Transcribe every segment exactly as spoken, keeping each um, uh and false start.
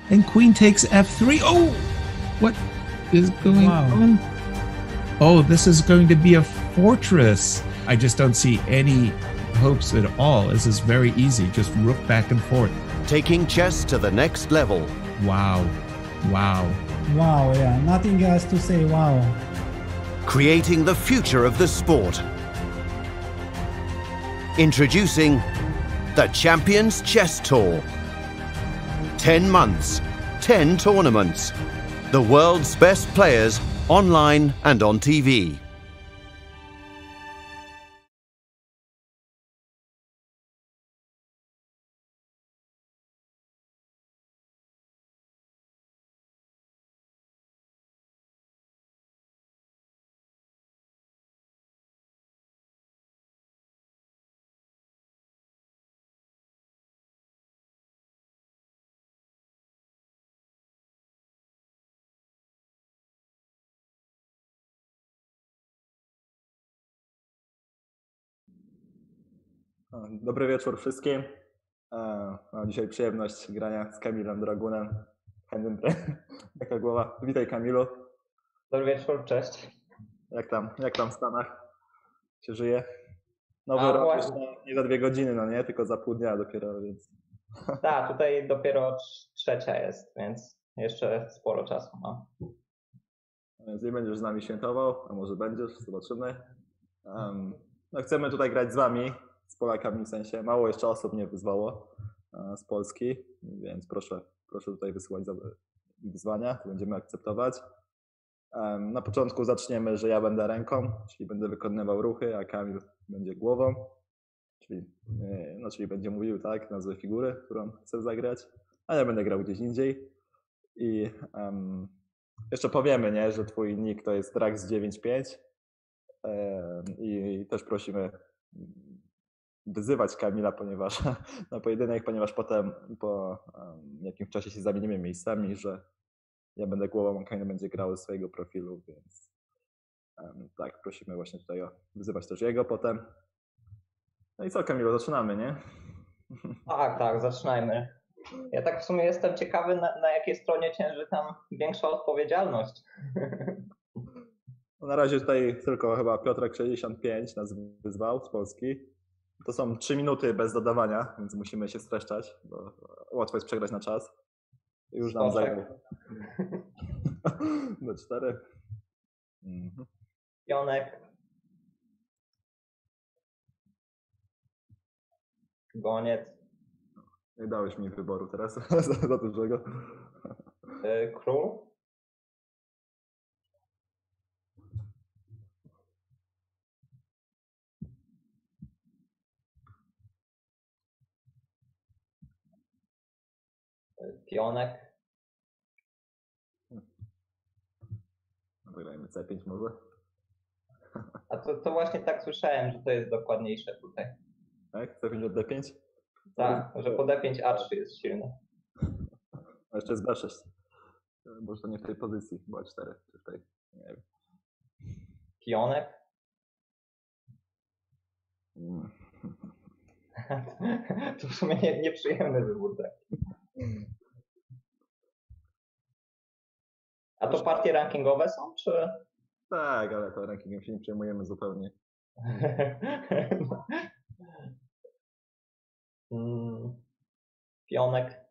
And queen takes f three. Oh, what is going Wow. on? Oh, this is going to be a fortress. I just don't see any hopes at all. This is very easy. Just rook back and forth. Taking chess to the next level. Wow. Wow. Wow, yeah, nothing else to say. Wow. Creating the future of the sport. Introducing the Champions Chess Tour. ten months, ten tournaments. The world's best players online and on T V. Dobry wieczór wszystkim. Mam dzisiaj przyjemność grania z Kamilem Dragunem. Jaka głowa? Witaj, Kamilu. Dobry wieczór, cześć. Jak tam, jak tam w Stanach się żyje? Nowy A, rok właśnie. jeszcze nie za dwie godziny, no nie? Tylko za pół dnia dopiero, więc... Tak, tutaj dopiero trz- trzecia jest, więc jeszcze sporo czasu mam. Więc nie będziesz z nami świętował, a może będziesz, zobaczymy. Um, no chcemy tutaj grać z wami, z Polakami w sensie. Mało jeszcze osób mnie wyzwało e, z Polski, więc proszę, proszę tutaj wysyłać za- wyzwania, to będziemy akceptować. Um, na początku zaczniemy, że ja będę ręką, czyli będę wykonywał ruchy, a Kamil będzie głową, czyli, e, no, czyli będzie mówił tak, nazwę figury, którą chcę zagrać, a ja będę grał gdzieś indziej. I um, jeszcze powiemy, nie, że twój nick to jest Drax dziewięć pięć e, i też prosimy wyzywać Kamila, ponieważ na pojedynek, ponieważ potem po um, jakimś czasie się zamienimy miejscami, że ja będę głową, a Kamil będzie grał ze swojego profilu, więc um, tak, prosimy właśnie tutaj o wyzywać też jego potem. No i co, Kamilu, zaczynamy, nie? Tak, tak, zaczynajmy. Ja tak w sumie jestem ciekawy, na, na jakiej stronie cięży tam większa odpowiedzialność. No na razie tutaj tylko chyba Piotrek sześćdziesiąt pięć nas wyzwał z Polski. To są trzy minuty bez dodawania, więc musimy się streszczać, bo łatwo jest przegrać na czas. Już nam Stoczek. zajęło. Do cztery. Mhm. Pionek. Goniec. Nie dałeś mi wyboru teraz za, za dużego. Y, król. Y, Pionek. Zagrajmy C pięć może. A to, to właśnie tak słyszałem, że to jest dokładniejsze tutaj. Tak? C pięć od D pięć? Tak, że po D pięć A trzy jest silne. A jeszcze jest B sześć. Może to nie w tej pozycji, bo A cztery, czy w tej, nie wiem. Pionek. Mm. To w sumie nie, nieprzyjemny wybór, tak. A to partie rankingowe są, czy? Tak, ale to rankingiem się nie przejmujemy zupełnie. Mm, Pionek.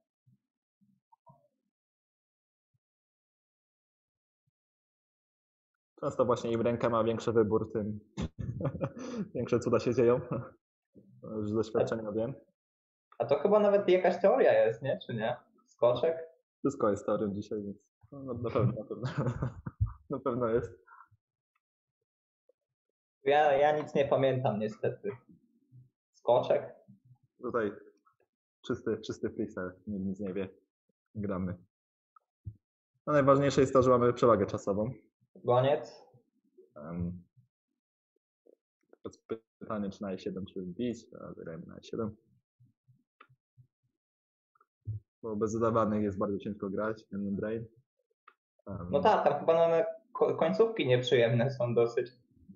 Często właśnie im ręka ma większy wybór, tym większe cuda się dzieją. To już z doświadczenia wiem. A to chyba nawet jakaś teoria jest, nie? Czy nie? Skoczek? Wszystko jest teorią dzisiaj, więc no, na pewno, na pewno, na pewno jest. Ja, ja nic nie pamiętam niestety. Skoczek? Tutaj czysty, czysty freestyle, nikt nic nie wie. Gramy. No najważniejsze jest to, że mamy przewagę czasową. Goniec? Um, pytanie, czy na E siedem, czy wbić, a zagrajmy na E siedem. Bo bez zadawanych jest bardzo ciężko grać, ten brain. Um, No tak, tam chyba nawet ko- końcówki nieprzyjemne są dosyć.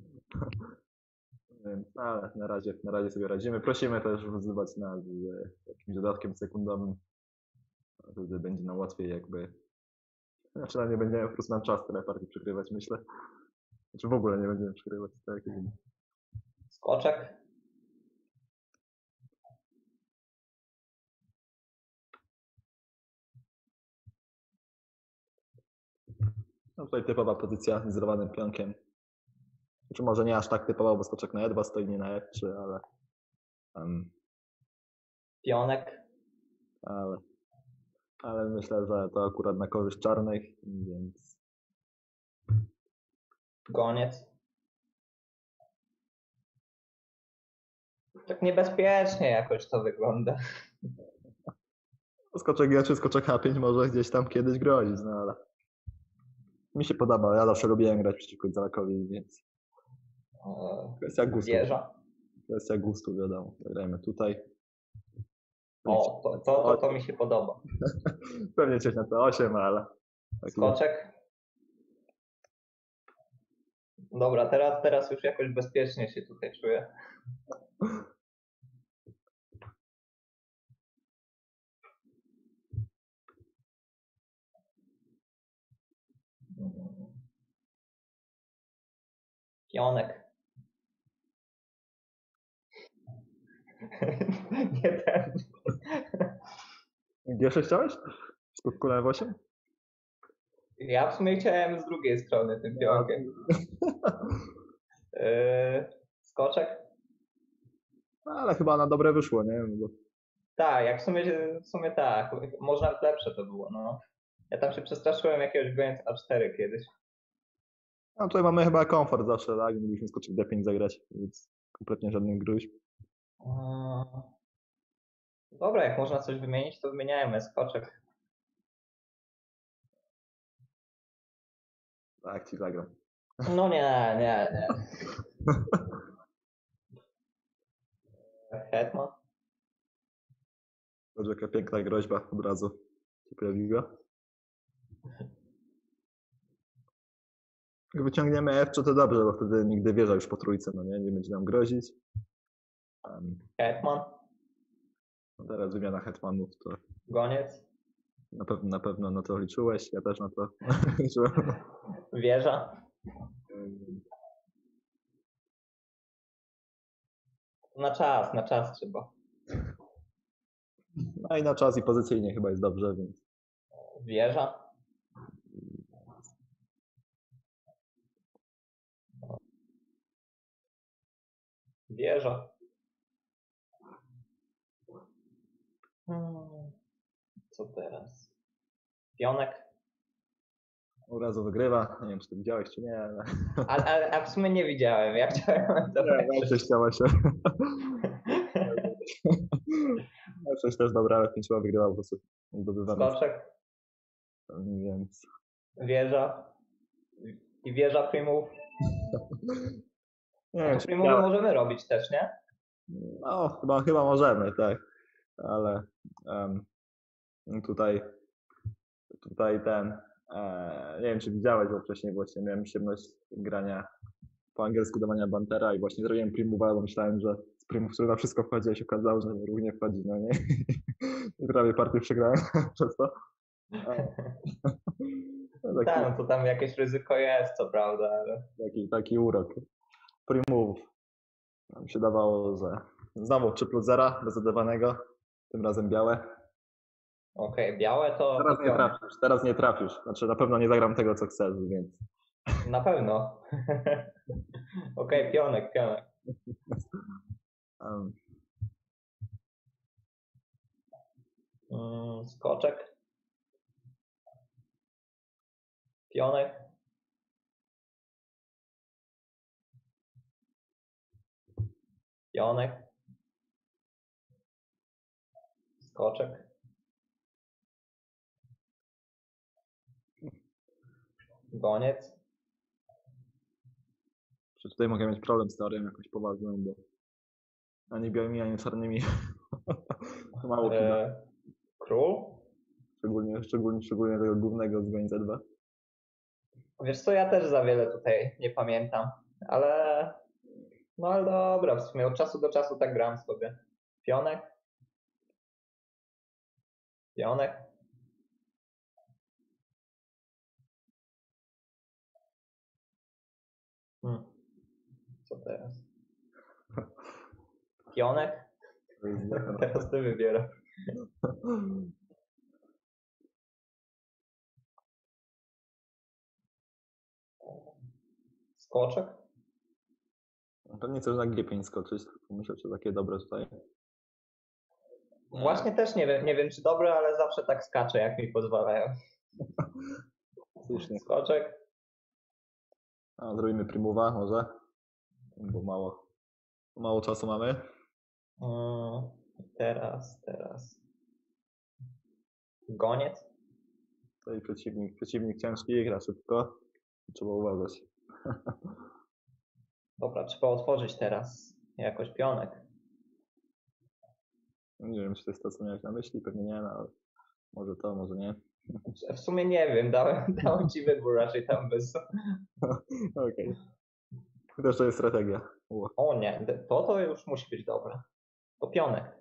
Więc, no, ale na razie, na razie sobie radzimy. Prosimy też wyzywać nas z jakimś dodatkiem sekundowym. Wtedy będzie nam łatwiej jakby... Znaczy nie będziemy po prostu nam czas tyle partii przegrywać, myślę. Znaczy w ogóle nie będziemy przegrywać. Tak, Skoczek. No tutaj typowa pozycja z zerwanym pionkiem. Znaczy może nie aż tak typowa, bo skoczek na e dwa stoi nie na f trzy, ale... Um, Pionek. ale... Ale myślę, że to akurat na korzyść czarnych, więc... Goniec. Tak niebezpiecznie jakoś to wygląda. Skoczek G trzy, skoczek H pięć może gdzieś tam kiedyś grozić, no ale... Mi się podoba, ja zawsze lubiłem grać przeciwko Zalakowi, więc... Kwestia gustu. Wieża. Kwestia gustu, wiadomo. Zagrajmy tutaj. O, to, to, to, to mi się podoba. Pewnie coś na C osiem, ale... taki- Skoczek. Dobra, teraz, teraz już jakoś bezpiecznie się tutaj czuję. Pionek. Nie ten. G sześć chciałeś? Skok królem F osiem? Ja w sumie chciałem z drugiej strony tym pionkiem. Yy, skoczek? No, ale chyba na dobre wyszło, nie? No bo... Tak, jak w sumie, w sumie tak. Może nawet lepsze to było, no. Ja tam się przestraszyłem jakiegoś goniec A cztery kiedyś. No tutaj mamy chyba komfort zawsze, tak? Mogliśmy skoczyć D pięć zagrać, więc kompletnie żadnych gruźb. Yy, Dobra, jak można coś wymienić, to wymieniajmy. Skoczek. Tak, ci zagram. No nie, nie, nie. Hetman? Zobacz, jaka piękna groźba od razu się pojawiła. Jak wyciągniemy F trzy, to dobrze, bo wtedy nigdy wieża już po trójce, no nie? Nie będzie nam grozić. Um, Hetman? no teraz wymiana hetmanów, to Goniec? na pewno, na pewno na to liczyłeś, ja też na to liczyłem. Wieża? Na czas, na czas trzeba. No i na czas i pozycyjnie chyba jest dobrze, więc Wieża? Wieża. Hmm. Co teraz? Pionek? od razu wygrywa. Nie wiem, czy to widziałeś, czy nie, ale... Ale, ale a w sumie nie widziałem. Ja chciałem to Nie, coś chciała się. No, coś też dobra, ale pięć chyba wygrywał po prostu zdobywany. Skoczek, Więc... wieża i wieża primów. Nie wiem, To czy primowy widziałeś. możemy robić też, nie? No, chyba, chyba możemy, tak. Ale um, tutaj, tutaj ten, e, nie wiem, czy widziałeś, bo wcześniej właśnie miałem przyjemność grania po angielsku dawania bantera i właśnie zrobiłem primówę, bo myślałem, że z primów, który na wszystko wchodzi, a się okazało, że równie wchodzi, no nie? I prawie partię przegrałem przez to. No, taki, Tak, no to tam jakieś ryzyko jest, co prawda, ale... taki, taki urok primów. Nam się dawało, że znowu trzy plus zero bez zadawanego, tym razem białe. Okej, okay, białe to... Teraz to nie pionek. trafisz, teraz nie trafisz. Znaczy na pewno nie zagram tego, co chcesz, więc... Na pewno. Okej, okay, pionek, pionek. Um, Mm, skoczek. Pionek. Pionek. Skoczek. Goniec. czy tutaj mogę mieć problem z teorią jakąś poważną, bo ani białymi, ani czarnymi mało chyba. E, król. Szczególnie, szczególnie, szczególnie tego głównego z Goń Z dwa. Wiesz co, ja też za wiele tutaj nie pamiętam, ale no ale dobra, w sumie od czasu do czasu tak gram sobie. Pionek. Pionek. Hmm. Co teraz? Pionek? To jest źle. Teraz ty wybierasz. Skoczek? Pewnie chcesz na G pięć skoczyć, myślę, że takie dobre tutaj. Właśnie też nie wiem, nie wiem czy dobre, ale zawsze tak skaczę, jak mi pozwalają. Słusznie. Skoczek? A, zrobimy primuwa może, bo mało, mało czasu mamy. Mm, teraz, teraz. Goniec? Tutaj przeciwnik, przeciwnik ciężki, gra szybko. Trzeba uważać. Dobra, trzeba otworzyć teraz jakoś pionek. Nie wiem, czy to jest to, co miałeś na myśli, pewnie nie, no, ale może to, może nie. W sumie nie wiem, dałem, dałem ci wybór raczej tam bez... Okej. Okay. Też to jest strategia. Ło. O nie, to to już musi być dobre. To pionek.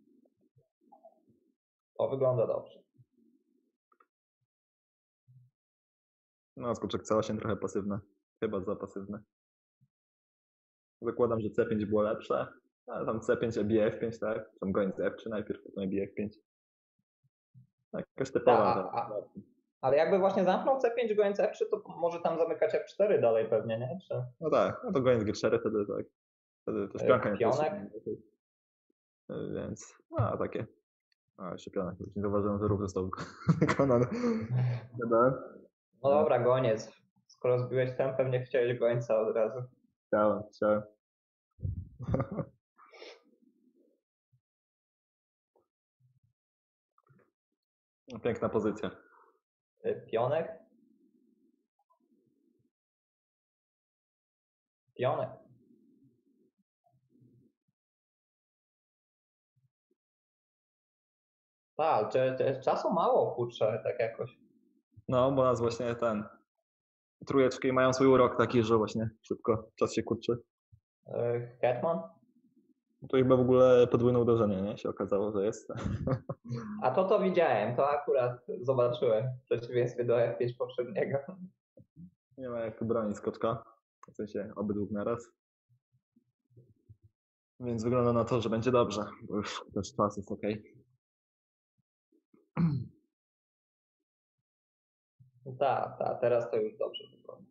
To wygląda dobrze. No, skoczek C osiem trochę pasywne. Chyba za pasywne. Zakładam, że C pięć było lepsze, ale tam C pięć, bije F pięć, tak? Tam goniec F trzy najpierw, potem bije F pięć. Tak, jakaś typowa. Ta, a, a, ale jakby właśnie zamknął C pięć, goniec F trzy, to może tam zamykać F cztery dalej pewnie, nie? Czy... No tak, no to goniec G cztery wtedy tak. Wtedy to szpionka nie Pionek? Więc, no takie. A, jeszcze pionek, już nie zauważyłem, że ruch został wykonany. No dobra, goniec. Skoro zbiłeś ten, pewnie chciałeś gońca od razu. Chciałem, chciałem. Piękna pozycja. Pionek? Pionek. Tak, czy, czy czasu mało, kurczę, tak jakoś. No, bo nas właśnie ten trójeczki mają swój urok taki, że właśnie szybko czas się kurczy. Hetman? To chyba w ogóle podwójne uderzenie, nie? Się okazało, że jest. A to to widziałem, to akurat zobaczyłem w przeciwieństwie do F pięć poprzedniego. Nie ma jak tu bronić skoczka, w sensie obydwu naraz. Więc wygląda na to, że będzie dobrze, bo już też czas jest ok. Tak, tak, teraz to już dobrze wygląda.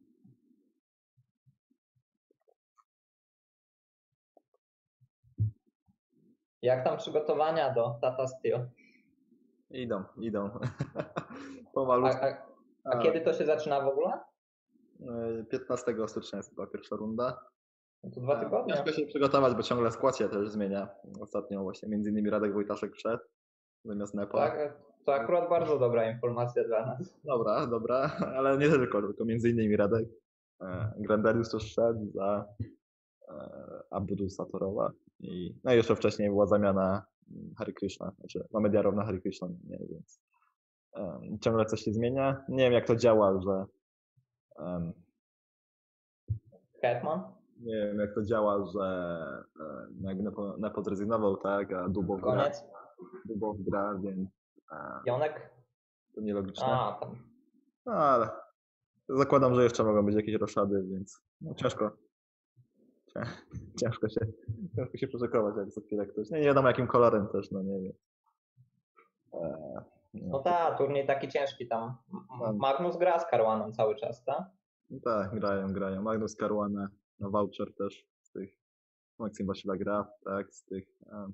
Jak tam przygotowania do Tata Steel? Idą, idą. A, Pomalutku. a, a kiedy to się zaczyna w ogóle? piętnastego stycznia jest chyba pierwsza runda. No to dwa tygodnie. Ciężko się przygotować, bo ciągle skład się też zmienia. Ostatnio właśnie między innymi Radek Wojtaszek wszedł zamiast Nepa. Tak, to akurat bardzo dobra informacja dla nas. Dobra, dobra, ale nie tylko, tylko między innymi Radek. Grandelius też szedł za Abdul Satorowa i no i jeszcze wcześniej była zamiana Hare Krishna, znaczy Mamediarow na Hare Krishna, nie, więc um, ciągle coś się zmienia. Nie wiem jak to działa, że um, Hetman? nie wiem jak to działa, że um, jak Nepo, Nepo zrezygnował, tak, a Dubow gra, Koniec? Dubow gra, więc um, Pionek? to nielogiczne. A, tam. No ale zakładam, że jeszcze mogą być jakieś roszady, więc no, ciężko. Ciężko się, ciężko się przeszykować, jak za chwilę ktoś. Nie, nie wiadomo jakim kolorem też, no nie wiem. Eee, no, No tak, turniej taki ciężki tam. Magnus gra z Caruaną cały czas, tak? no tak, grają, grają. Magnus Caruana, no voucher też z tych. Maksim Wasila gra, tak, z tych. Um,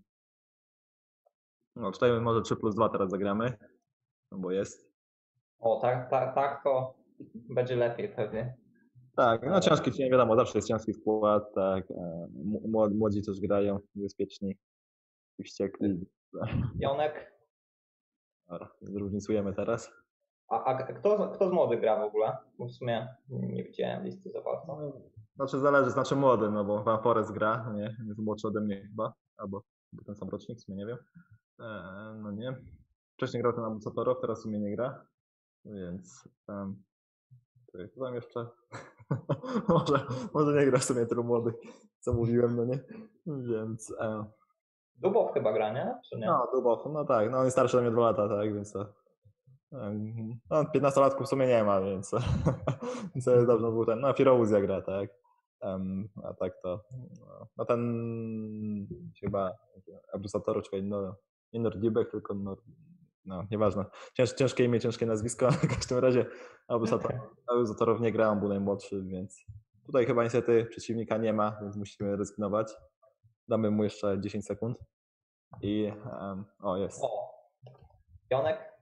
no tutaj może trzy plus dwa teraz zagramy, no bo jest. O, tak, tak, tak, to będzie lepiej pewnie. Tak, no ciężki, nie wiadomo, zawsze jest ciężki skład, tak. Młodzi też grają, bezpieczni i wściekli. Pionek? Dobra, zróżnicujemy teraz. A, a kto, kto z młodych gra w ogóle? Bo w sumie nie widziałem listy za bardzo. Znaczy zależy, znaczy młody, no bo Van Forest gra, nie, jest młodszy ode mnie chyba, albo ten sam rocznik, w sumie nie wiem. Eee, no nie. Wcześniej grał ten Abu Satorow, teraz w sumie nie gra, więc um, co tam jeszcze? może, może nie gra w sumie tylu młodych, co mówiłem, no nie, więc... Um, Dubow chyba gra, nie? Czy nie? No, Dubow, no tak, no on jest starszy ode mnie dwa lata, tak, więc to... No, piętnastolatków w sumie nie ma, więc... więc to jest dobrze, był ten, no Firouzja gra, tak. Um, a tak to, no, no ten chyba Abdusator, czy no, nie Nordibek, tylko Nord, no nieważne. Cięż, ciężkie imię, ciężkie nazwisko, ale w każdym razie Abdusator, Abdusatorow nie gra, on był najmłodszy, więc tutaj chyba niestety przeciwnika nie ma, więc musimy rezygnować. Damy mu jeszcze dziesięć sekund. I um, o, jest. O, Pionek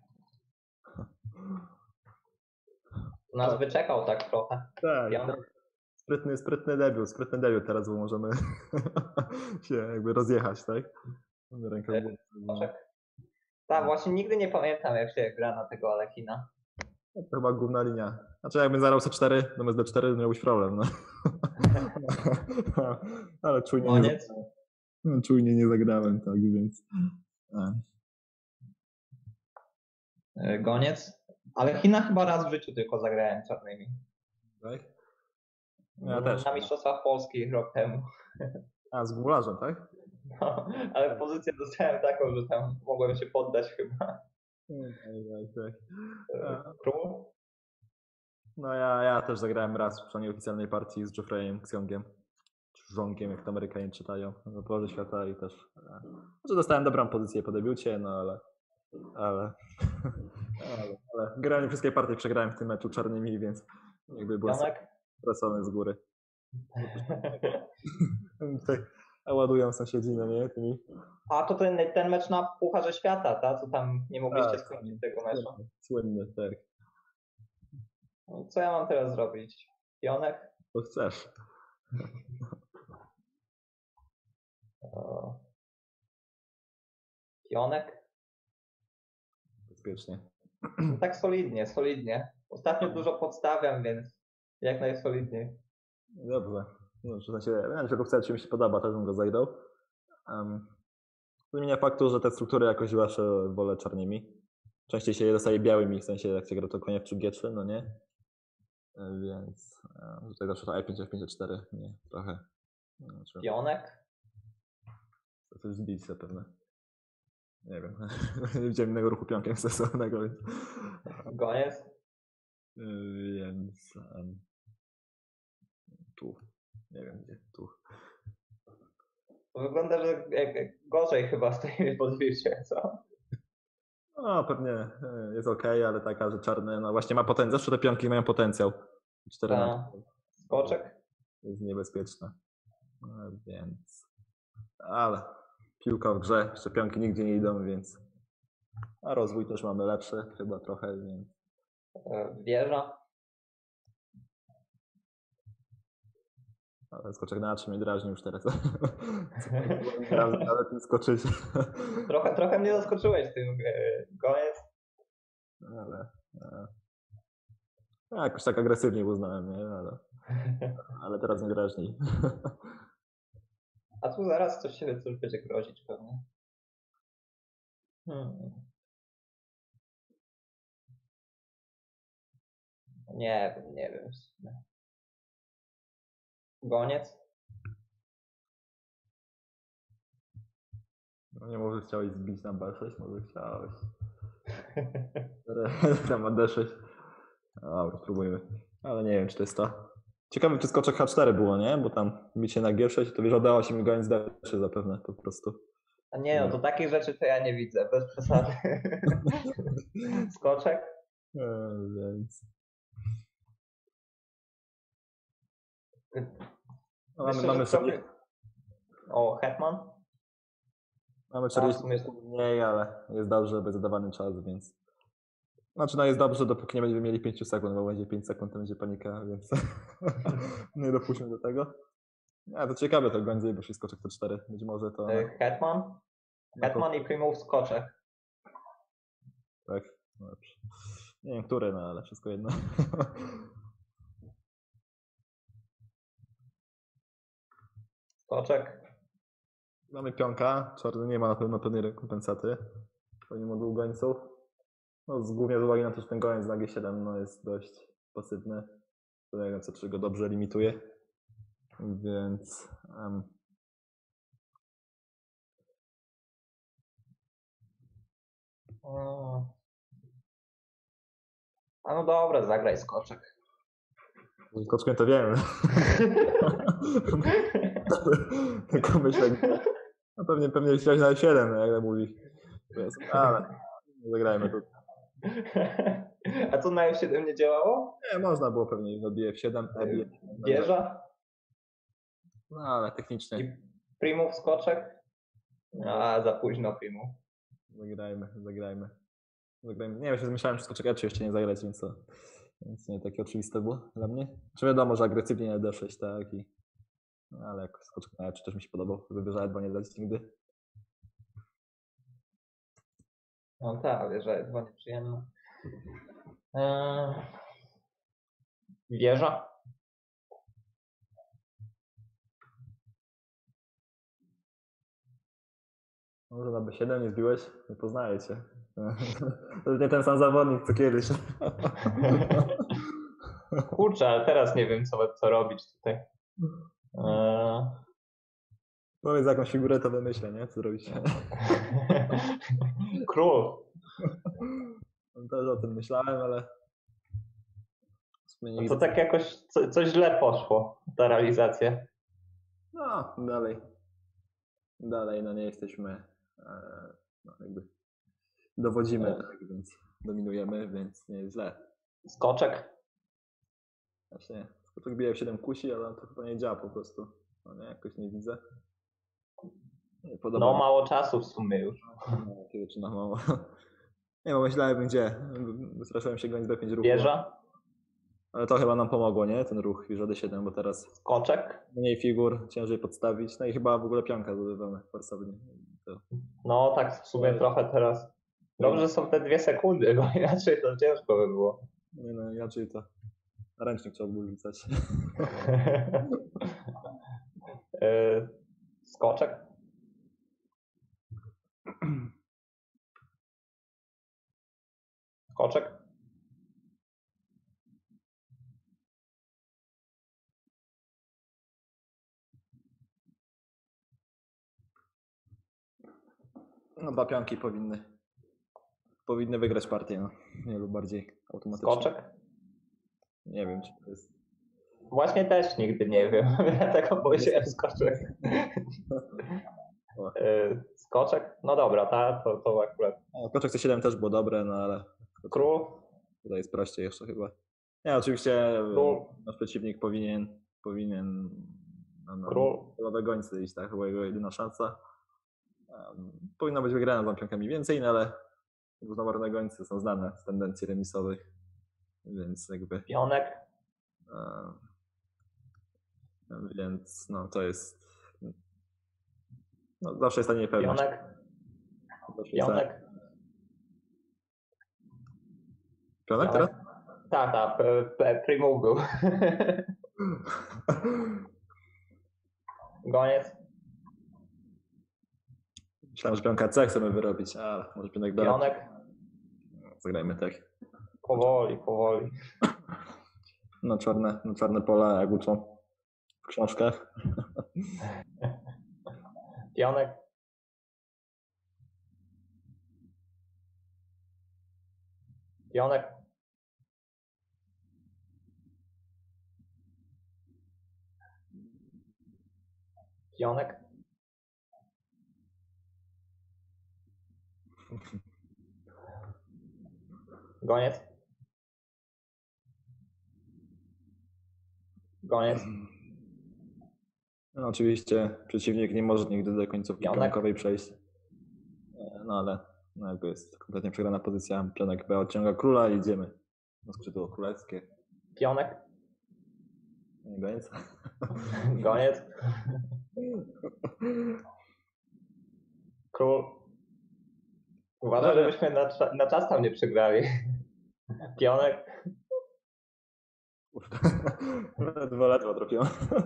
nas wyczekał tak trochę. Tak, Pionek. sprytny, sprytny debiut, sprytny debiut teraz, bo możemy się jakby rozjechać, tak? Rękę w górę. Tak, właśnie nigdy nie pamiętam, jak się gra na tego Alekina. To chyba główna linia. Znaczy jakbym zagrał C cztery zamiast D cztery, to miałbyś problem, no. Ale czujnie nie, zagrałem. czujnie nie zagrałem, tak więc... A. Goniec? Alekina chyba raz w życiu tylko zagrałem czarnymi. Tak? Ja też. Na mistrzostwach Polski rok temu. A, z gularzem, tak? No, ale pozycję dostałem taką, że tam mogłem się poddać chyba. Tak, tak. Król? No ja, ja też zagrałem raz przy nieoficjalnej partii z Geoffreyem Xiongiem. Czy Żongiem, jak to Amerykanie czytają. Na Pucharze Świata i też... Znaczy dostałem dobrą pozycję po debiucie, no ale... Ale... ale, ale generalnie wszystkie partie przegrałem w tym meczu czarnymi, więc jakby byłem stresowany z góry. Tutaj ładują sąsiedzi, no nie? Tymi. A to ten, ten mecz na Pucharze Świata, ta? Co tam nie mogliście tak, skończyć tego meczu? Słynny, tak. No, co ja mam teraz zrobić? Pionek? To chcesz. O. Pionek? Bezpiecznie. No, tak solidnie, solidnie. Ostatnio dużo podstawiam, więc jak najsolidniej. Dobrze. No, w sensie, wiem, że Ruchce mi się podoba, też bym go zagrał. Um, to zmienia faktu, że te struktury jakoś zawsze wolę czarnymi. Częściej się je dostaje białymi, w sensie jak się gra to konie w G trzy, no nie? Więc um, tutaj zawsze to E pięć, F pięć, E cztery, nie, trochę. No, Pionek? To coś zbić zapewne. Nie wiem, nie widziałem innego ruchu pionkiem stosownego, więc... Goniec? Więc... Um, tu. Nie wiem gdzie, tu. To wygląda, że gorzej chyba stoimy pod wiecie, co? No pewnie jest ok, ale taka, że czarny, no właśnie ma potencjał, zawsze te pionki mają potencjał. czternaście. Skoczek? Jest niebezpieczna. No, więc... Ale piłka w grze, jeszcze pionki nigdzie nie idą, więc... A rozwój też mamy lepszy, chyba trochę, więc... Wieża? Ale skoczek na trzy mnie drażni już teraz. Ale ty skoczyć. Trochę, trochę mnie zaskoczyłeś tym, Goniec. Ale... No, jakoś tak agresywnie uznałem, nie? Ale, ale teraz mnie drażni. A tu zaraz coś się coś będzie grozić pewnie. Hmm. Nie wiem, nie wiem. Goniec? No nie może chciałeś zbić na B sześć, może chciałeś. Tam na D sześć. Dobra, spróbujmy. Ale nie wiem, czy to jest to. Ciekawe, czy skoczek H cztery było, nie? Bo tam bicie na G sześć, to wiesz, D osiem i goniec D trzy zapewne po prostu. A nie no, to takich rzeczy to ja nie widzę, bez przesady. Skoczek? E, więc... No, mamy mamy sobie... O, Hetman? Mamy czterdzieści jest... mniej, ale jest dobrze, żeby zadawany czas, więc... Znaczy, no jest dobrze, dopóki nie będziemy mieli pięć sekund, bo będzie pięć sekund, to będzie panika, więc nie dopuśćmy do tego. A to ciekawe to Gądziej, bo wszystko skoczek T cztery, być może to... Hetman? Hetman i Prymów skoczek. Tak, no dobrze. Nie wiem, który, no ale wszystko jedno. Skoczek. Mamy pionka, czarny nie ma na pewno pewnej rekompensaty, pomimo dwóch gońców. No, z, głównie z uwagi na to, że ten goniec na G siedem no, jest dość pasywny. To nie wiem, C trzy go dobrze limituje. Więc... Um. A no dobra, zagraj skoczek. Skoczkiem to wiem. Tylko myślę, no pewnie, pewnie chciałeś na siedem, jak mówi. Ale zagrajmy tu. A co na F siedem nie działało? Nie, można było pewnie na B F siedem. Wieża? No ale technicznie. I primów skoczek? A, za późno primów. Zagrajmy, zagrajmy. zagrajmy. Nie wiem, się myślałem, czy skoczek czy jeszcze nie zagrać, więc to więc nie takie oczywiste było dla mnie. Czy wiadomo, że agresywnie na D sześć, tak? I, no, ale jak skoczek na E trzy też mi się podobał. Wybierza E dwa nie dać nigdy. No tak, wieża jest chyba nieprzyjemna. Eee... Wieża? Może na B siedem nie zbiłeś? Nie poznaję cię. To już nie ten sam zawodnik, co kiedyś. Kurczę, ale teraz nie wiem, co, co robić tutaj. Eee... Powiedz jakąś figurę, to wymyślę, nie? Co robić? Król. Też o tym myślałem, ale... No to tak jakoś co, coś źle poszło, ta realizacja. No, dalej. Dalej, no nie jesteśmy... No, jakby dowodzimy, tak, więc dominujemy, więc nie jest źle. Skoczek? Właśnie, skoczek B F siedem kusi, ale on to chyba nie działa po prostu. No nie, jakoś nie widzę. Nie podoba No mi. mało czasu w sumie już. No, kiedy zaczyna mało. Nie, bo myślałem gdzie. Wystraszyłem się grać B pięć ruchu. Wieża? Ale to chyba nam pomogło, nie? Ten ruch wieża D siedem, bo teraz Skoczek? mniej figur, ciężej podstawić. No i chyba w ogóle pionka zdobywamy forsownie. To... No tak w sumie trochę teraz. Dobrze są te dwie sekundy, bo inaczej to ciężko by było. Nie no, inaczej to ręcznik trzeba było rzucać. yy, skoczek? Skoczek? No dwa pionki powinny powinny wygrać partię, no. Nie lub bardziej automatycznie. Skoczek? Nie wiem, czy to jest... Właśnie też nigdy nie wiem, dlatego powiedziałem skoczek. Yy, skoczek? No dobra, ta, to, to akurat. No, skoczek C siedem też było dobre, no ale... Król? Tutaj jest prościej jeszcze chyba. Nie, oczywiście Król. nasz przeciwnik powinien powinien no, no, Król. celowe gońcy iść, tak? Chyba jego jedyna szansa. Um, powinna być wygrana z dwoma pionkami więcej, no ale różnorodne gońcy są znane z tendencji remisowych, więc jakby... Pionek? Um, więc no to jest... No, zawsze jest ta niepewność. Pionek? Zawsze Pionek? Jest... Pionek teraz? Tak, tak, primów był. Goniec? Myślałem, że pionka C chcemy wyrobić, ale może pionek B. Pionek? Zagrajmy tak. Powoli, powoli. No czarne, no czarne pola, jak uczą w książkach. Pionek? Pionek? Pionek? Goniec? Goniec? No, oczywiście przeciwnik nie może nigdy do końcówki Pionek. pionkowej przejść. No ale no, jakby jest kompletnie przegrana pozycja. Pionek B odciąga króla i idziemy na skrzydło królewskie. Pionek? Nie goniec. Goniec? Król? Uważaj, żebyśmy na, cza- na czas tam nie przegrali. Pionek? Dwa ledwo trafią.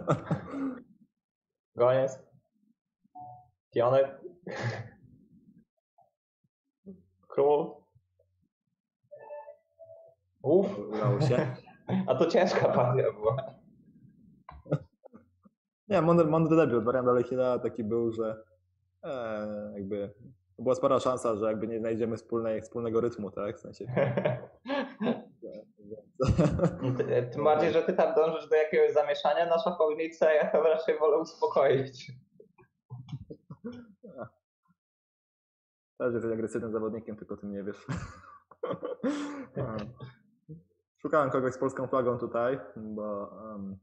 Goniec? Pionek? Król? Uff, Udało się. a to ciężka partia była. Nie, mądry, mądry debiut. Wariant Alechina taki był, że e, jakby była spora szansa, że jakby nie znajdziemy wspólnej, wspólnego rytmu, tak? W sensie. Ty- Tym bardziej, że ty tam dążysz do jakiegoś zamieszania na szachownicy, a ja to raczej wolę uspokoić. Też jesteś agresywnym zawodnikiem, tylko ty nie wiesz. Szukałem kogoś z polską flagą tutaj, bo um,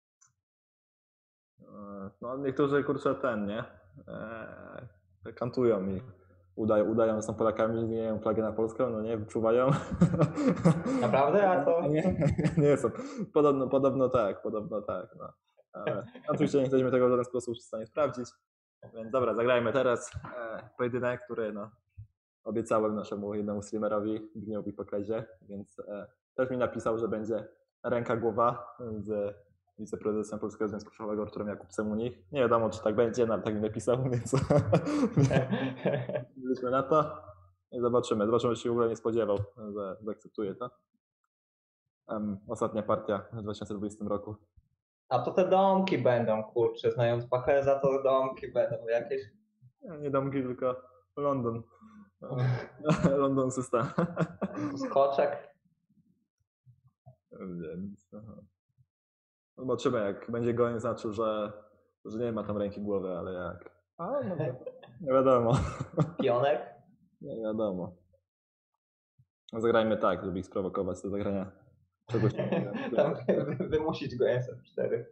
no niektórzy kurczę ten, nie? E, kantują i udają, udają, że są Polakami, zmieniają flagę na polską, no nie, wyczuwają. Naprawdę? A to... Nie, nie są. Podobno, podobno tak, podobno tak. No. Ale oczywiście nie jesteśmy tego w żaden sposób w stanie sprawdzić. Więc dobra, zagrajmy teraz e, pojedynek, który no, obiecałem naszemu jednemu streamerowi, Gniowi Poklezie, więc e, też mi napisał, że będzie ręka głowa z wiceprezesem Polskiego Związku Szachowego Arturem Jakub-Semunich. Nie wiadomo, czy tak będzie, no ale tak mi napisał, więc byliśmy na to i zobaczymy. Zobaczymy, czy się w ogóle nie spodziewał, że zaakceptuje to. Um, ostatnia partia w dwa tysiące dwudziestym roku. A to te domki będą, kurczę, znając Pachleza, to domki będą jakieś. Nie domki, tylko London. London system. Skoczek. Więc, zobaczymy, jak będzie goń, znaczył, że, że nie ma tam ręki głowy, ale jak. A, no, nie wiadomo. Pionek. Nie wiadomo. Zagrajmy tak, żeby ich sprowokować do zagrania czegoś. Tam wymusić go S F cztery.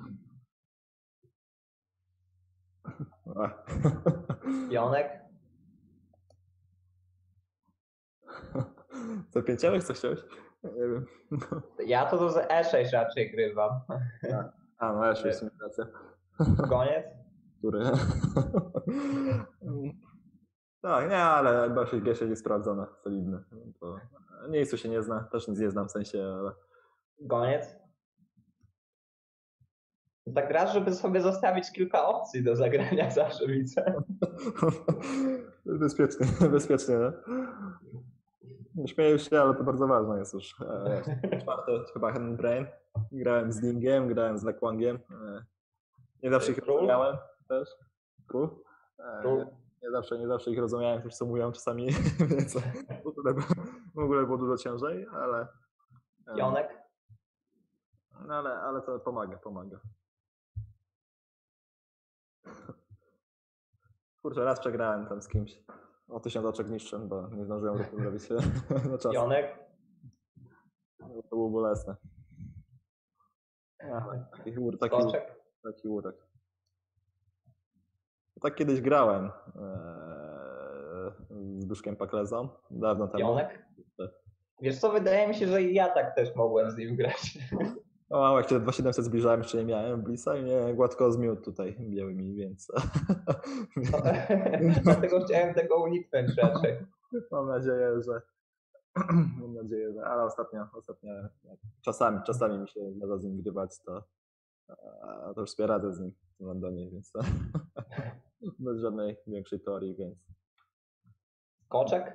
Pionek. Co pięciowych, co chciałeś? Nie wiem. Ja to to z E sześć raczej grywam. A, no jeszcze jest racja. Koniec? Który? Tak, nie, ale B sześć G sześć jest sprawdzone, solidne. To miejscu się nie zna, też nic nie znam w sensie, ale... Koniec? Tak grasz, żeby sobie zostawić kilka opcji do zagrania zawsze widzę. Bezpiecznie, bezpiecznie, no. Śmieję się, ale to bardzo ważne jest już. Czwarte chyba Hidden Brain. Grałem z Ningiem, grałem z Lekwangiem. Nie zawsze ich rozumiałem też. Król. Nie zawsze, nie zawsze ich rozumiałem też, co mówią czasami, więc w ogóle, w ogóle było dużo ciężej, ale... Pionek? No ale, ale to pomaga, pomaga. Kurczę, raz przegrałem tam z kimś o tysiąc oczek niższym, bo nie zdążyłem ruchu zrobić na czas. Pionek? To było bolesne. Ale taki ur, taki, taki urek. Tak kiedyś grałem ee, z Duszkiem Pachlezą, dawno temu. Pionek? Wiesz co, wydaje mi się, że i ja tak też mogłem z nim grać. No, jak się do dwa tysiące siedemset zbliżałem, jeszcze nie miałem Blissa i mnie gładko zmiótł tutaj białymi, więc... Dlatego chciałem tego uniknąć raczej. Mam nadzieję, że... Mam nadzieję, że... Ale ostatnio, ostatnio czasami, czasami mi się zdarza z nim grywać, to, to już sobie radzę z nim w Londonie, więc to... bez żadnej większej teorii, więc... Skoczek?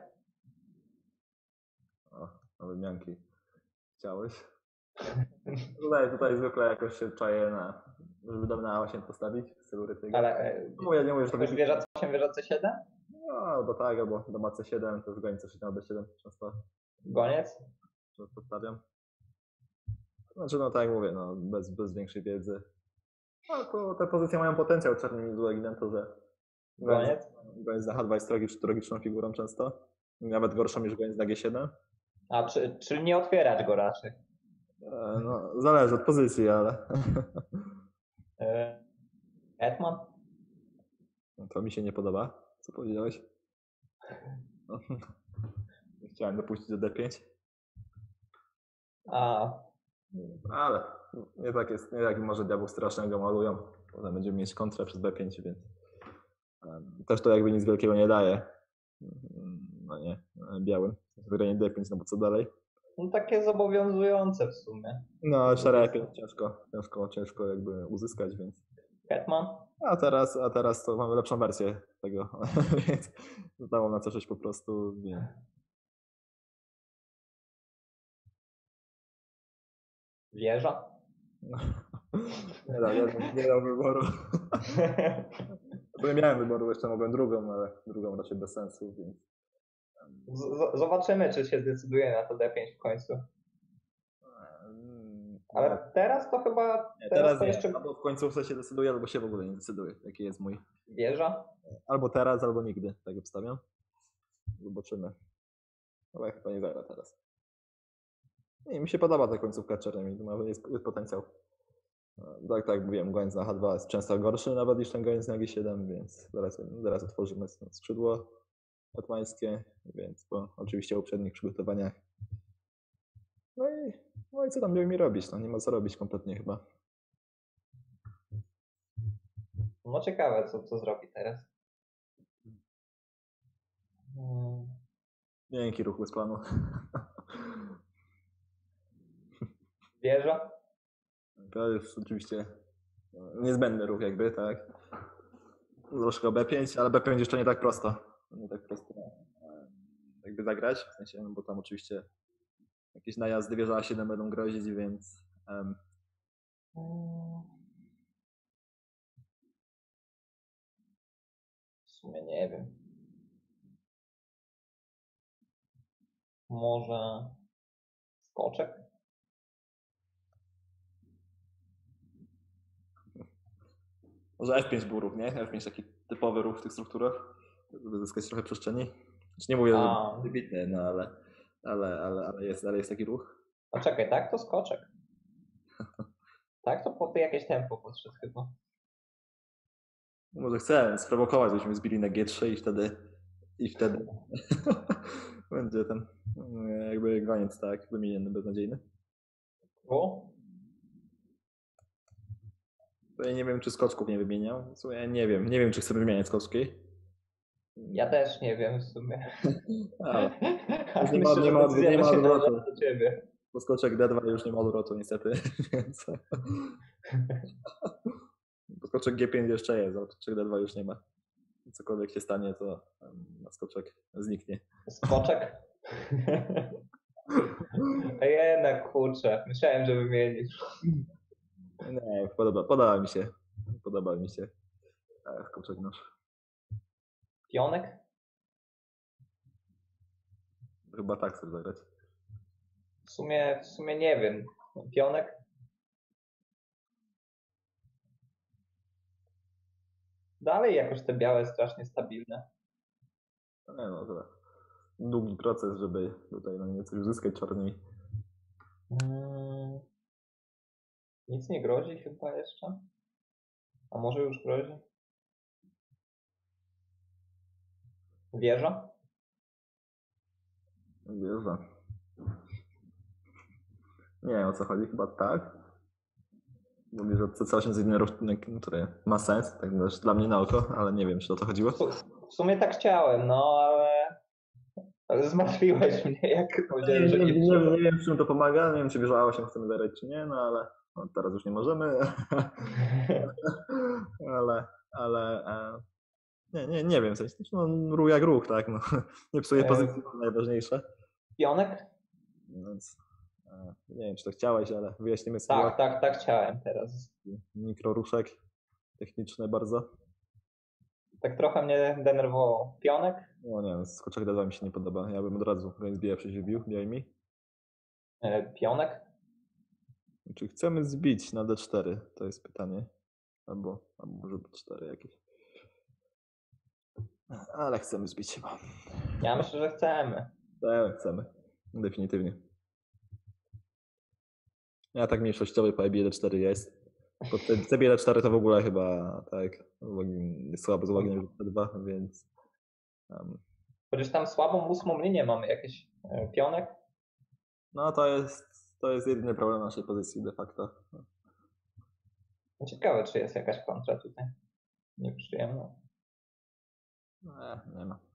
O, nowe mianki. Chciałeś? Tutaj, tutaj zwykle jakoś się czaję na, żeby dom na osiem postawić w stylu Rytyga. Ale no, ja nie mówię, że to będzie wieża C osiem, wieża C siedem? No, albo tak, albo doma C siedem, to już goń C sześć albo B siedem często. Goniec? Postawiam. Znaczy, no tak jak mówię, no, bez, bez większej wiedzy. Ale to te pozycje mają potencjał, czarnie mi złe to, że Goniec? Goniec na H dwa jest tragicz, tragiczną figurą często. Nawet gorszą niż goniec na G siedem. A czy, czy nie otwierać go raczej? No, zależy od pozycji, ale... Hetman? To mi się nie podoba. Co powiedziałeś? No. Chciałem dopuścić do D pięć. A. Ale nie tak jest, nie tak może diabłów strasznego malują. Potem będziemy mieć kontrę przez B pięć, więc też to jakby nic wielkiego nie daje. No nie, białym. Wygranie D pięć, no bo co dalej? No takie zobowiązujące w sumie. No, cztery pięć ciężko, ciężko, ciężko jakby uzyskać, więc... Hetman? A teraz, a teraz to mamy lepszą wersję tego, więc zostało na C sześć po prostu, nie. Wieża? Nie dał, nie, nie dał wyboru. Nie miałem wyboru, jeszcze mogłem drugą, ale drugą raczej bez sensu, więc... Z- zobaczymy, czy się zdecyduje na to D pięć w końcu. Ale teraz to chyba... Nie, teraz teraz to nie. jeszcze Albo w końcówce się decyduje, albo się w ogóle nie decyduje. Jaki jest mój. wieża. Albo teraz, albo nigdy. Tak obstawiam. Zobaczymy. Ale chyba nie zagra teraz. Nie, mi się podoba ta końcówka Czeremi. Może jest, jest potencjał. Tak, tak jak mówiłem, goniec na H dwa jest często gorszy nawet niż ten goniec na G siedem, więc zaraz, zaraz otworzymy skrzydło hetmańskie, więc po oczywiście uprzednich przygotowaniach. No i, no i co tam mi robić? No nie ma co robić kompletnie chyba. No ciekawe, co, co zrobi teraz. Hmm. Miękki ruch bez planu. Wieża. To jest oczywiście niezbędny ruch jakby, tak. Troszkę B pięć, ale B pięć jeszcze nie tak prosto. Nie tak prosto jakby zagrać, w sensie, no bo tam oczywiście jakieś najazdy wieża A siedem będą grozić, więc um. W sumie nie wiem. Może skoczek? Może F pięć był ruch, nie? F pięć taki typowy ruch w tych strukturach, żeby zyskać trochę przestrzeni. Znaczy nie mówię, że wybitny, no ale, ale, ale, ale, jest, ale jest taki ruch. A czekaj, tak? To skoczek. Tak? To po jakieś tempo podszedł chyba. Może chcę sprowokować, żebyśmy zbili na G trzy i wtedy i wtedy będzie ten jakby goniec, tak, wymieniony, beznadziejny. O? To ja nie wiem, czy skoczków nie wymieniał. Co ja nie wiem, nie wiem, czy chcę wymieniać skoczki. Ja też nie wiem w sumie. Ale Ale nie ma, myślę, nie ma, że nie ma się odwrotu. do ciebie. Bo skoczek D dwa już nie ma odwrotu niestety, więc bo skoczek G pięć jeszcze jest, ale skoczek D dwa już nie ma. Cokolwiek się stanie, to um, skoczek zniknie. Skoczek? A jednak kurczę, myślałem, że wymienisz. Nie, podoba, podoba mi się. Podoba mi się. Ach, skoczek nasz. Pionek? Chyba tak chcę zagrać. W sumie, w sumie nie wiem. Pionek? Dalej jakoś te białe strasznie stabilne. Nie no, to długi proces, żeby tutaj na nie coś uzyskać czarniej. Hmm. Nic nie grozi chyba jeszcze? A może już grozi? Wieża? Wieża. Nie wiem, o co chodzi, chyba tak. Mówię, że C C osiem to jedyny ruch, który ma sens, tak też dla mnie na oko, ale nie wiem, czy o to chodziło. W sumie tak chciałem, no ale, ale zmartwiłeś mnie, jak powiedziałem, że nie, nie, nie, nie wiem, czym to pomaga, nie wiem, czy wieża A osiem chcemy zagrać, czy nie, no ale no, teraz już nie możemy. ale, ale e, nie, nie, nie wiem, w sensie, no, ruch jak ruch, tak, no, nie psuje pozycji, to najważniejsze. Pionek? Więc e, nie wiem, czy to chciałeś, ale wyjaśnimy sobie. Tak, tak, tak chciałem teraz. Mikroruszek techniczny bardzo. Tak trochę mnie denerwował. Pionek? No nie wiem, skoczek D dwa mi się nie podoba. Ja bym od razu goniec B przecież wbił, białymi. E, pionek? Czy chcemy zbić na D cztery? To jest pytanie. Albo, albo może D cztery jakieś. Ale chcemy zbić chyba. Ja myślę, że chcemy. Tak, chcemy. Definitywnie. Ja tak mniejszościowy po E B D cztery jest. Po C B D cztery to w ogóle chyba tak jest słabo z uwagi na D dwa, więc... Um. Chociaż tam słabą ósmą linię mamy jakiś e, pionek. No to jest, to jest jedyny problem naszej pozycji de facto. Ciekawe, czy jest jakaś kontra tutaj. Nieprzyjemna. Nie, nie ma.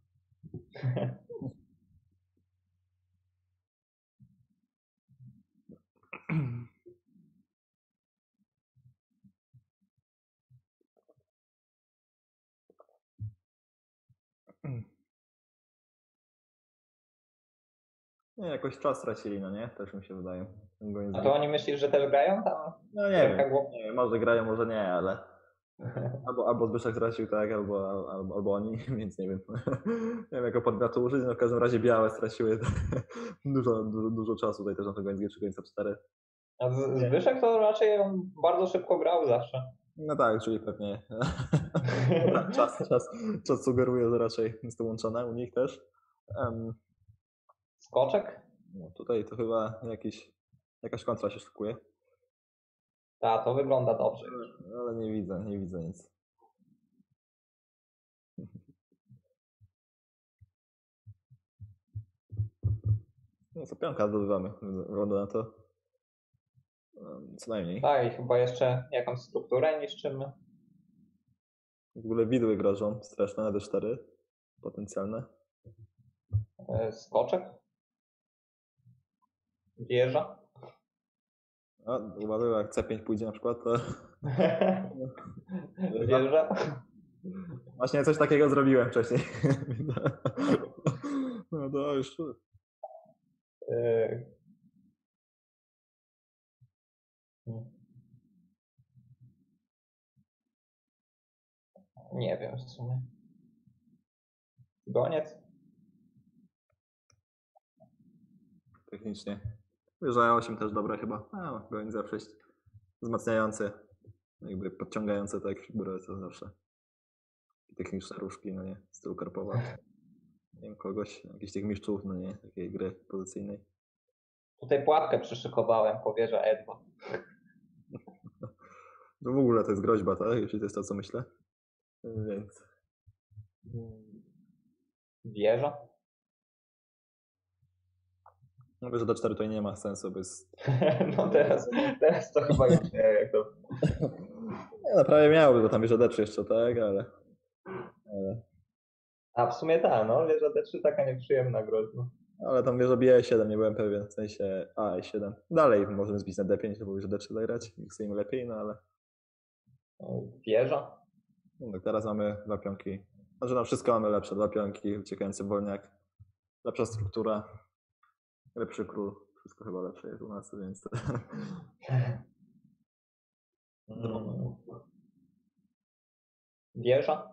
Nie, jakoś czas stracili, no nie? Też mi się wydaje. A to oni myślisz, że też grają tam? No nie wiem, nie wiem, może grają, może nie, ale albo, albo Zbyszek stracił, tak, albo, albo, albo oni, więc nie wiem. Nie wiem, jako podmiotu użyć, no w każdym razie białe straciły dużo, dużo, dużo czasu tutaj też na to goniec G trzy, goniec C cztery. A Z- Zbyszek to raczej on bardzo szybko grał zawsze. No tak, czyli pewnie czas, czas, czas sugeruje, że raczej jest to łączone u nich też. Um, Skoczek? no tutaj to chyba jakiś, jakaś kontra się szykuje, Tak, to wygląda dobrze. ale nie widzę, nie widzę nic. No co piątka zdobywamy, wygląda na to. Um, co najmniej. Tak, i chyba jeszcze jakąś strukturę niszczymy. W ogóle widły grożą straszne na D cztery, potencjalne. E, Skoczek? Wieża? A, uważaj, jak C pięć pójdzie na przykład, to Wieża? właśnie coś takiego zrobiłem wcześniej. No to już. E, Nie wiem w sumie. Goniec? Technicznie. Wieża osiem też dobre chyba. A, goniec zawsze jest wzmacniający, jakby podciągający tak figurę, to zawsze. Techniczne różki, no nie, stylu Karpowa. Nie wiem, kogoś, jakichś tych mistrzów, no nie, takiej gry pozycyjnej. Tutaj pułapkę przyszykowałem po wieża E dwa. No w ogóle to jest groźba, tak? Jeśli to jest to, co myślę. Więc. Wieża? No wiesz, że D cztery tutaj nie ma sensu, bo jest. No teraz, teraz to chyba już nie wiem jak to. Nie, no prawie miałoby, bo tam wieża D trzy jeszcze, tak? Ale. Ale, A w sumie tak, no wieża D trzy taka nieprzyjemna, groźna. ale tam wieża bije E siedem, nie byłem pewien. W sensie A, E siedem. Dalej możemy zbić na D pięć, bo wieża D trzy zagrać. Niech sobie im lepiej, no ale. Wieża? No, tak teraz mamy dwa pionki. Znaczy no wszystko mamy lepsze. Dwa pionki, uciekający wolniak. Lepsza struktura. Lepszy król. Wszystko chyba lepsze jest u nas, więc. To... Mm. Wieża?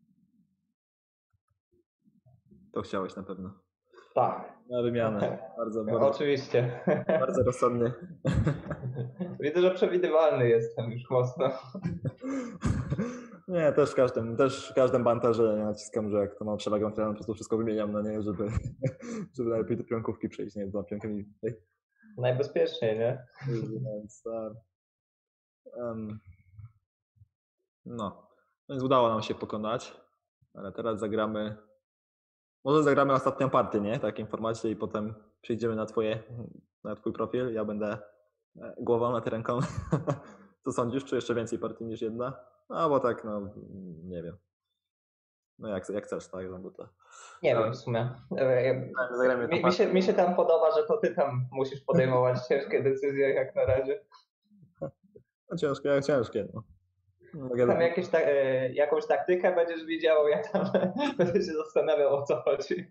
To chciałeś na pewno. Tak. Na wymianę. Bardzo, bardzo, Oczywiście. bardzo rozsądnie. Widzę, że przewidywalny jestem już mocno. Nie, też w każdym, też w każdym banterze nie naciskam, że jak to mam przewagę materialną, po prostu wszystko wymieniam, no nie, żeby, żeby najlepiej te pionkówki przejść, nie, dwa pionkami tutaj. Najbezpieczniej, nie? Więc, um, no, więc udało nam się pokonać, ale teraz zagramy, może zagramy ostatnią partię, nie, tak, informację i potem przejdziemy na twoje, na twój profil, ja będę głową, a ty ręką. Co sądzisz, czy jeszcze więcej partii niż jedna? No bo tak, no nie wiem. No jak, jak chcesz, tak? No, bo to... Nie wiem w sumie. Zagramy Mi, mi, się, mi się tam podoba, że to ty tam musisz podejmować ciężkie decyzje jak na razie. No ciężkie, jak ciężkie. No. Tam jakieś ta, jakąś taktykę będziesz widział, ja tam będę się zastanawiał, o co chodzi.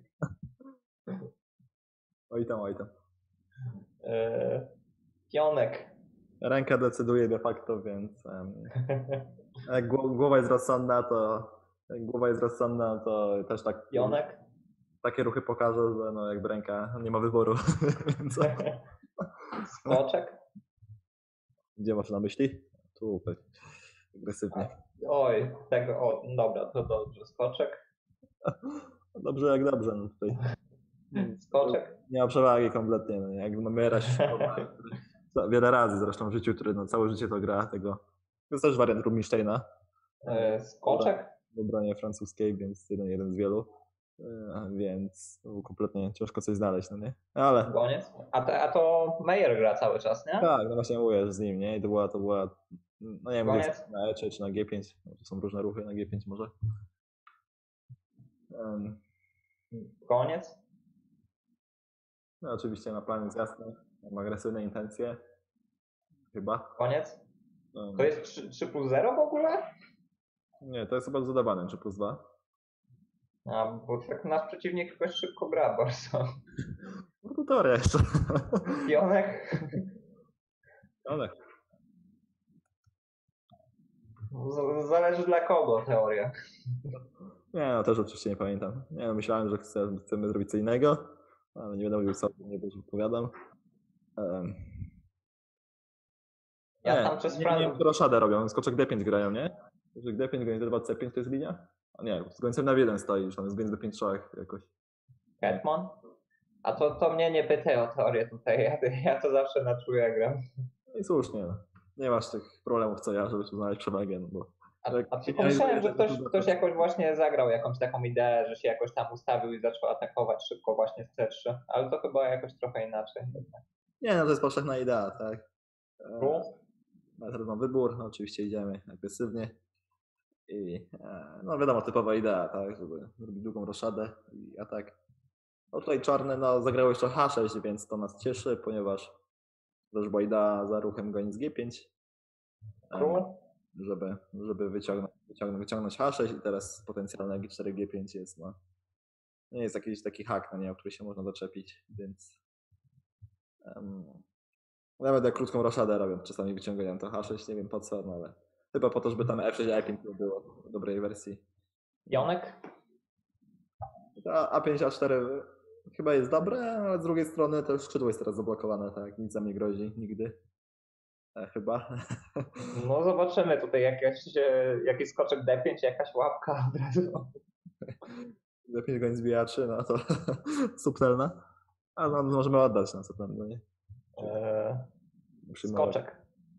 Oj tam, oj tam. E, pionek. Ręka decyduje de facto, więc um, jak głowa jest rozsądna, to jak głowa jest rozsądna, to też tak Pionek. takie ruchy pokaże, że no jakby ręka nie ma wyboru. Więc... Skoczek. Gdzie masz na myśli? Tu agresywnie. Oj, tego, o, dobra, to dobrze. Skoczek. Dobrze jak dobrze. No tutaj. Skoczek. Nie ma przewagi kompletnie. No, jak mamy raz wiele razy zresztą w życiu, który no, całe życie to gra tego. To jest też wariant Rubinsteina. E, skoczek. W obronie francuskiej, więc jeden, jeden z wielu. Więc kompletnie ciężko coś znaleźć, no nie? Ale... Goniec. A, te, a to Meyer gra cały czas, nie? Tak, no właśnie mówię, że z nim, nie? I to była, to była, no nie wiem, Goniec. na E trzy czy na G pięć, no, to są różne ruchy na G pięć może. Um, Goniec. no oczywiście na plan jest jasny, mam agresywne intencje, chyba. Koniec. Um, To jest trzy plus zero w ogóle? nie, to jest chyba dodawane, trzy plus dwa. A, bo tak nasz przeciwnik jakoś szybko gra bardzo. No to teoria jeszcze. Pionek. Pionek. Z- Zależy dla kogo teoria. Nie, no też oczywiście nie pamiętam. Nie, no, myślałem, że chcę, chcemy zrobić co innego, ale nie będę mówił co, nie bo odpowiadam. Um, Ja nie, tam przez nie, Fran- nie, roszadę robią, skoczek D pięć grają, nie? Że D pięć, goń D dwa, C pięć to jest linia? A nie, z gońcem na jeden stoi, już tam jest goń D pięć szach jakoś. Hetman? A to, to mnie nie pytaj o teorię tutaj, ja, ja to zawsze na czuja gram. No i słusznie, no. Nie masz tych problemów co ja, żeby tu znaleźć przewagę, no bo... A, Jak a się pomyślałem, nie że ktoś, to- ktoś jakoś właśnie zagrał jakąś taką ideę, że się jakoś tam ustawił i zaczął atakować szybko właśnie z C trzy, ale to chyba jakoś trochę inaczej. Nie, no to jest powszechna idea, tak. E, Tu? Ja teraz mam wybór, no, oczywiście idziemy agresywnie. I e, no wiadomo, typowa idea, tak, żeby zrobić długą roszadę i atak. No tutaj czarne no, zagrały jeszcze H sześć, więc to nas cieszy, ponieważ też była idea za ruchem goniec G pięć, em, Król? żeby, żeby wyciągnąć, wyciągnąć, wyciągnąć H sześć i teraz potencjalne G cztery, G pięć jest, no, nie jest jakiś taki hak, no nie, o który się można doczepić, więc um, nawet jak krótką roszadę robią, czasami wyciągają to H sześć, nie wiem po co, no ale chyba po to, żeby tam F sześć, E pięć nie było w dobrej wersji. Pionek? A A pięć, A cztery chyba jest dobre, ale z drugiej strony to już skrzydło jest teraz zablokowane, tak, nic nam nie grozi, nigdy. E, chyba. No zobaczymy tutaj jakieś, e, jakiś skoczek D pięć, jakaś łapka od razu. D pięć goń zbija trzy, no to subtelna. A no, możemy oddać, no co tam, no nie? Eee, Przyjmować. skoczek.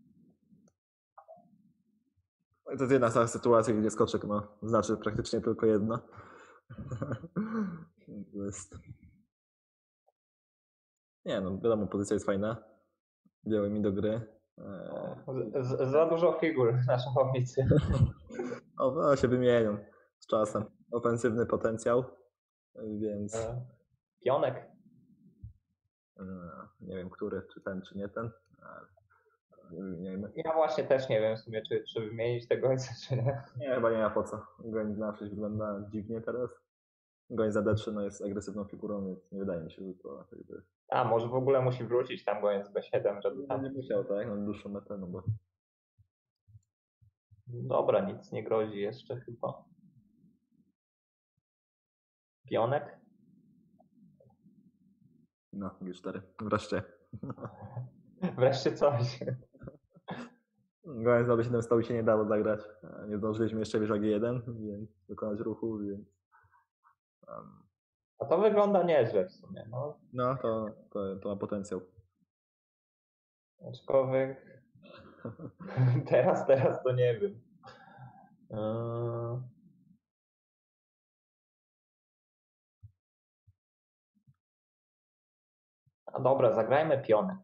No i to jest jedna z tych sytuacji, gdzie skoczek no, znaczy praktycznie tylko jedno. To jest... Nie no, wiadomo, pozycja jest fajna. Białe mi do gry. Eee, Z, z, za dużo figur na szachownicy. O, no, się wymienią z czasem. Ofensywny potencjał, więc Eee, pionek. eee, nie wiem, który, czy ten, czy nie ten, ale nie wymieniajmy. Ja właśnie też nie wiem w sumie, czy, czy wymienić tego ojca, czy nie. Nie, chyba nie ma po co. Goń na sześć wygląda dziwnie teraz. Goń za D trzy no, jest agresywną figurą, więc nie wydaje mi się, że to jakby... A, może w ogóle musi wrócić tam goniec B siedem, żeby tam... Nie musiał, tak? Na dłuższą metę, no bo... Dobra, nic nie grozi jeszcze chyba. Pionek? No, G cztery. Wreszcie. Wreszcie coś. Goń za B siedem stał się nie dało zagrać. Nie zdążyliśmy jeszcze wieża G jeden, więc dokonać ruchu, więc... Um, A to wygląda nieźle w sumie, no. no, to, to, to ma potencjał. Aczkolwiek... teraz, teraz to nie wiem. Eee... A dobra, zagrajmy pionek.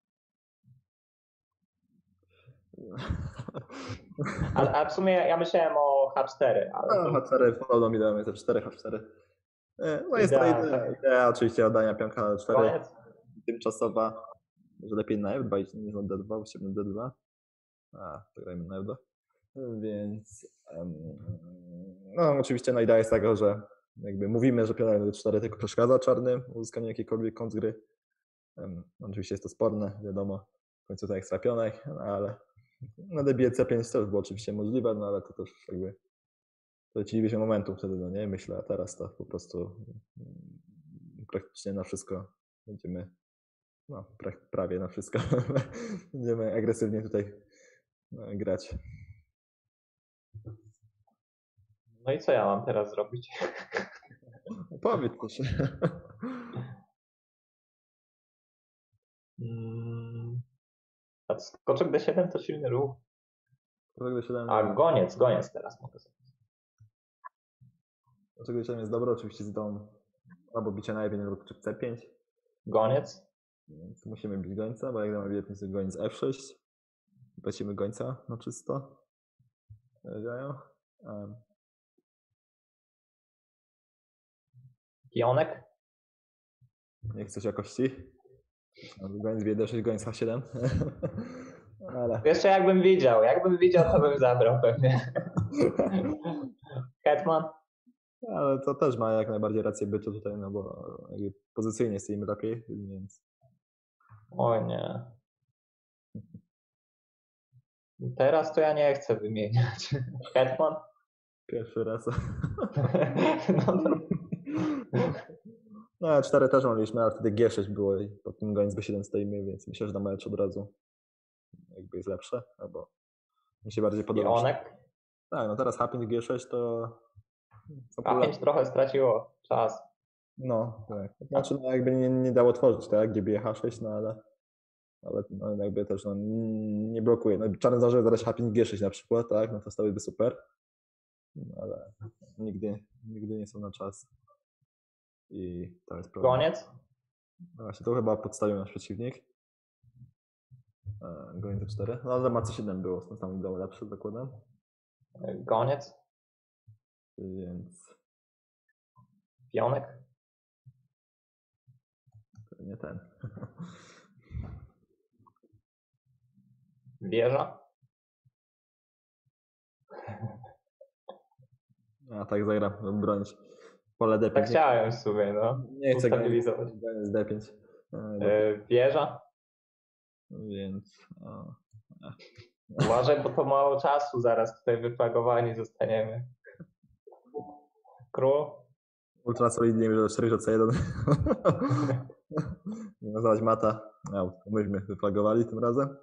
Ale, a w sumie ja myślałem o H cztery, ale... No, H cztery, podobno mi dałem, jest cztery, H cztery. No jest to Idea, idea, tak. idea oczywiście oddania pionka na cztery. Koniec? Tymczasowa, że lepiej na F dwa niż na D dwa, właściwie na D dwa. A, to grajmy na F dwa. Więc um, no oczywiście no, idea jest taka, że jakby mówimy, że pionek na D cztery tylko przeszkadza czarnym w uzyskaniu jakiejkolwiek kontrgry. Um, oczywiście jest to sporne, wiadomo, w końcu to ekstra pionek, no, ale na D bije C pięć też było oczywiście możliwe, no ale to też jakby stracilibyśmy momentu wtedy, no nie, myślę, a teraz to po prostu um, praktycznie na wszystko będziemy, no pra- prawie na wszystko będziemy agresywnie tutaj no, grać. No i co ja mam teraz zrobić? Powiedz proszę. Mm. A skoczek D siedem to silny ruch. D siedem, A goniec, goniec teraz mogę zrobić. D siedem jest dobre, oczywiście z dom albo bicie na F jeden lub C pięć. Goniec? Więc musimy bić gońca, bo jak damy bilet, jest goniec F sześć. Płacimy gońca na czysto. Działają. Um. Pionek? Nie chcesz jakości? Goniec B D sześć, goniec H siedem. Ale... Jeszcze jakbym widział, jakbym widział, to bym zabrał pewnie. Hetman? Ale to też ma jak najbardziej rację bytu tutaj, no bo pozycyjnie stoimy lepiej, więc... Oj nie. Teraz to ja nie chcę wymieniać. Hetman? Pierwszy raz. No to... No, cztery też mogliśmy, ale wtedy G sześć było i pod tym goniec B siedem stoimy, więc myślę, że damy lecz od razu. jakby jest lepsze, albo mi się bardziej podoba. Pionek. Tak, no teraz H pięć G sześć to... A pięć trochę straciło czas. No, tak. Znaczy no jakby nie, nie dało tworzyć, tak, G B H sześć, no ale, ale no, jakby też no, nie blokuje. No, czarny zdążył zadać H pięć G sześć na przykład, tak, no to stałyby super, no, ale nigdy, nigdy nie są na czas. I to jest problem. Goniec. No właśnie, to chyba podstawił nasz przeciwnik. E, Goniec D cztery, no ale ma C siedem było, no tam było lepsze zakładam. Goniec. Więc Pionek. to nie ten. Wieża. A tak zagram, bronić. Pole D pięć. Tak chciałem w sumie, no. Nie chcę Ustabilizować. grać z D pięć. E, E, Wieża. Więc o, Uważaj, bo to mało czasu, zaraz tutaj wyflagowani zostaniemy. Król. ultra solidnie że cztery C jeden. Nie nazwać mata. No, myśmy wyflagowali tym razem.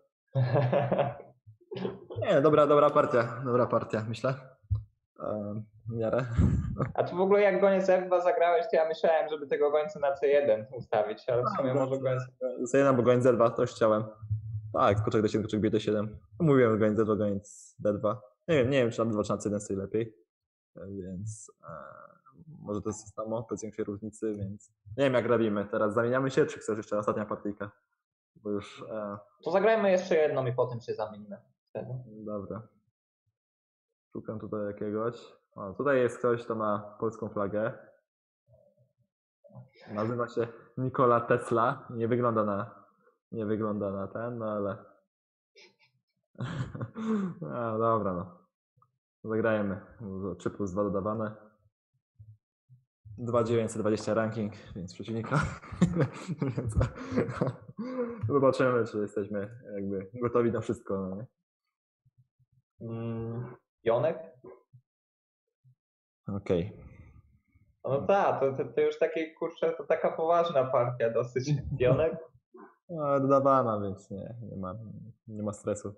Nie, dobra, dobra partia. Dobra partia, myślę. E, w miarę. A czy w ogóle jak goniec F dwa zagrałeś, to ja myślałem, żeby tego gońca na C jeden ustawić, ale w sumie może goniec... C jeden, bo goniec D dwa, to już chciałem. Tak, skoczek D siedem, skoczek B D siedem. Mówiłem goniec D dwa, goniec D dwa. Nie wiem, nie wiem, czy na D dwa, czy na C jeden stoi lepiej. Więc e, może to jest to samo, bez większej różnicy, więc nie wiem jak robimy. Teraz zamieniamy się, czy chcesz jeszcze ostatnia partyjka? Bo już... E, To zagrajmy jeszcze jedną i potem się zamienimy. Wtedy. dobra. Szukam tutaj jakiegoś. O, tutaj jest ktoś, kto ma polską flagę. Nazywa się Nikola Tesla. Nie wygląda na, nie wygląda na ten, no ale... No dobra, no. Zagrajemy. trzy plus dwa dodawane. dwa tysiące dziewięćset dwadzieścia ranking, więc przeciwnika. Więc zobaczymy, czy jesteśmy jakby gotowi na wszystko, no nie? Mm, Pionek? Okej. No tak, to, to, to już takie, kurczę, to taka poważna partia dosyć. Pionek? No, dodawana, więc nie, nie ma, nie ma stresu.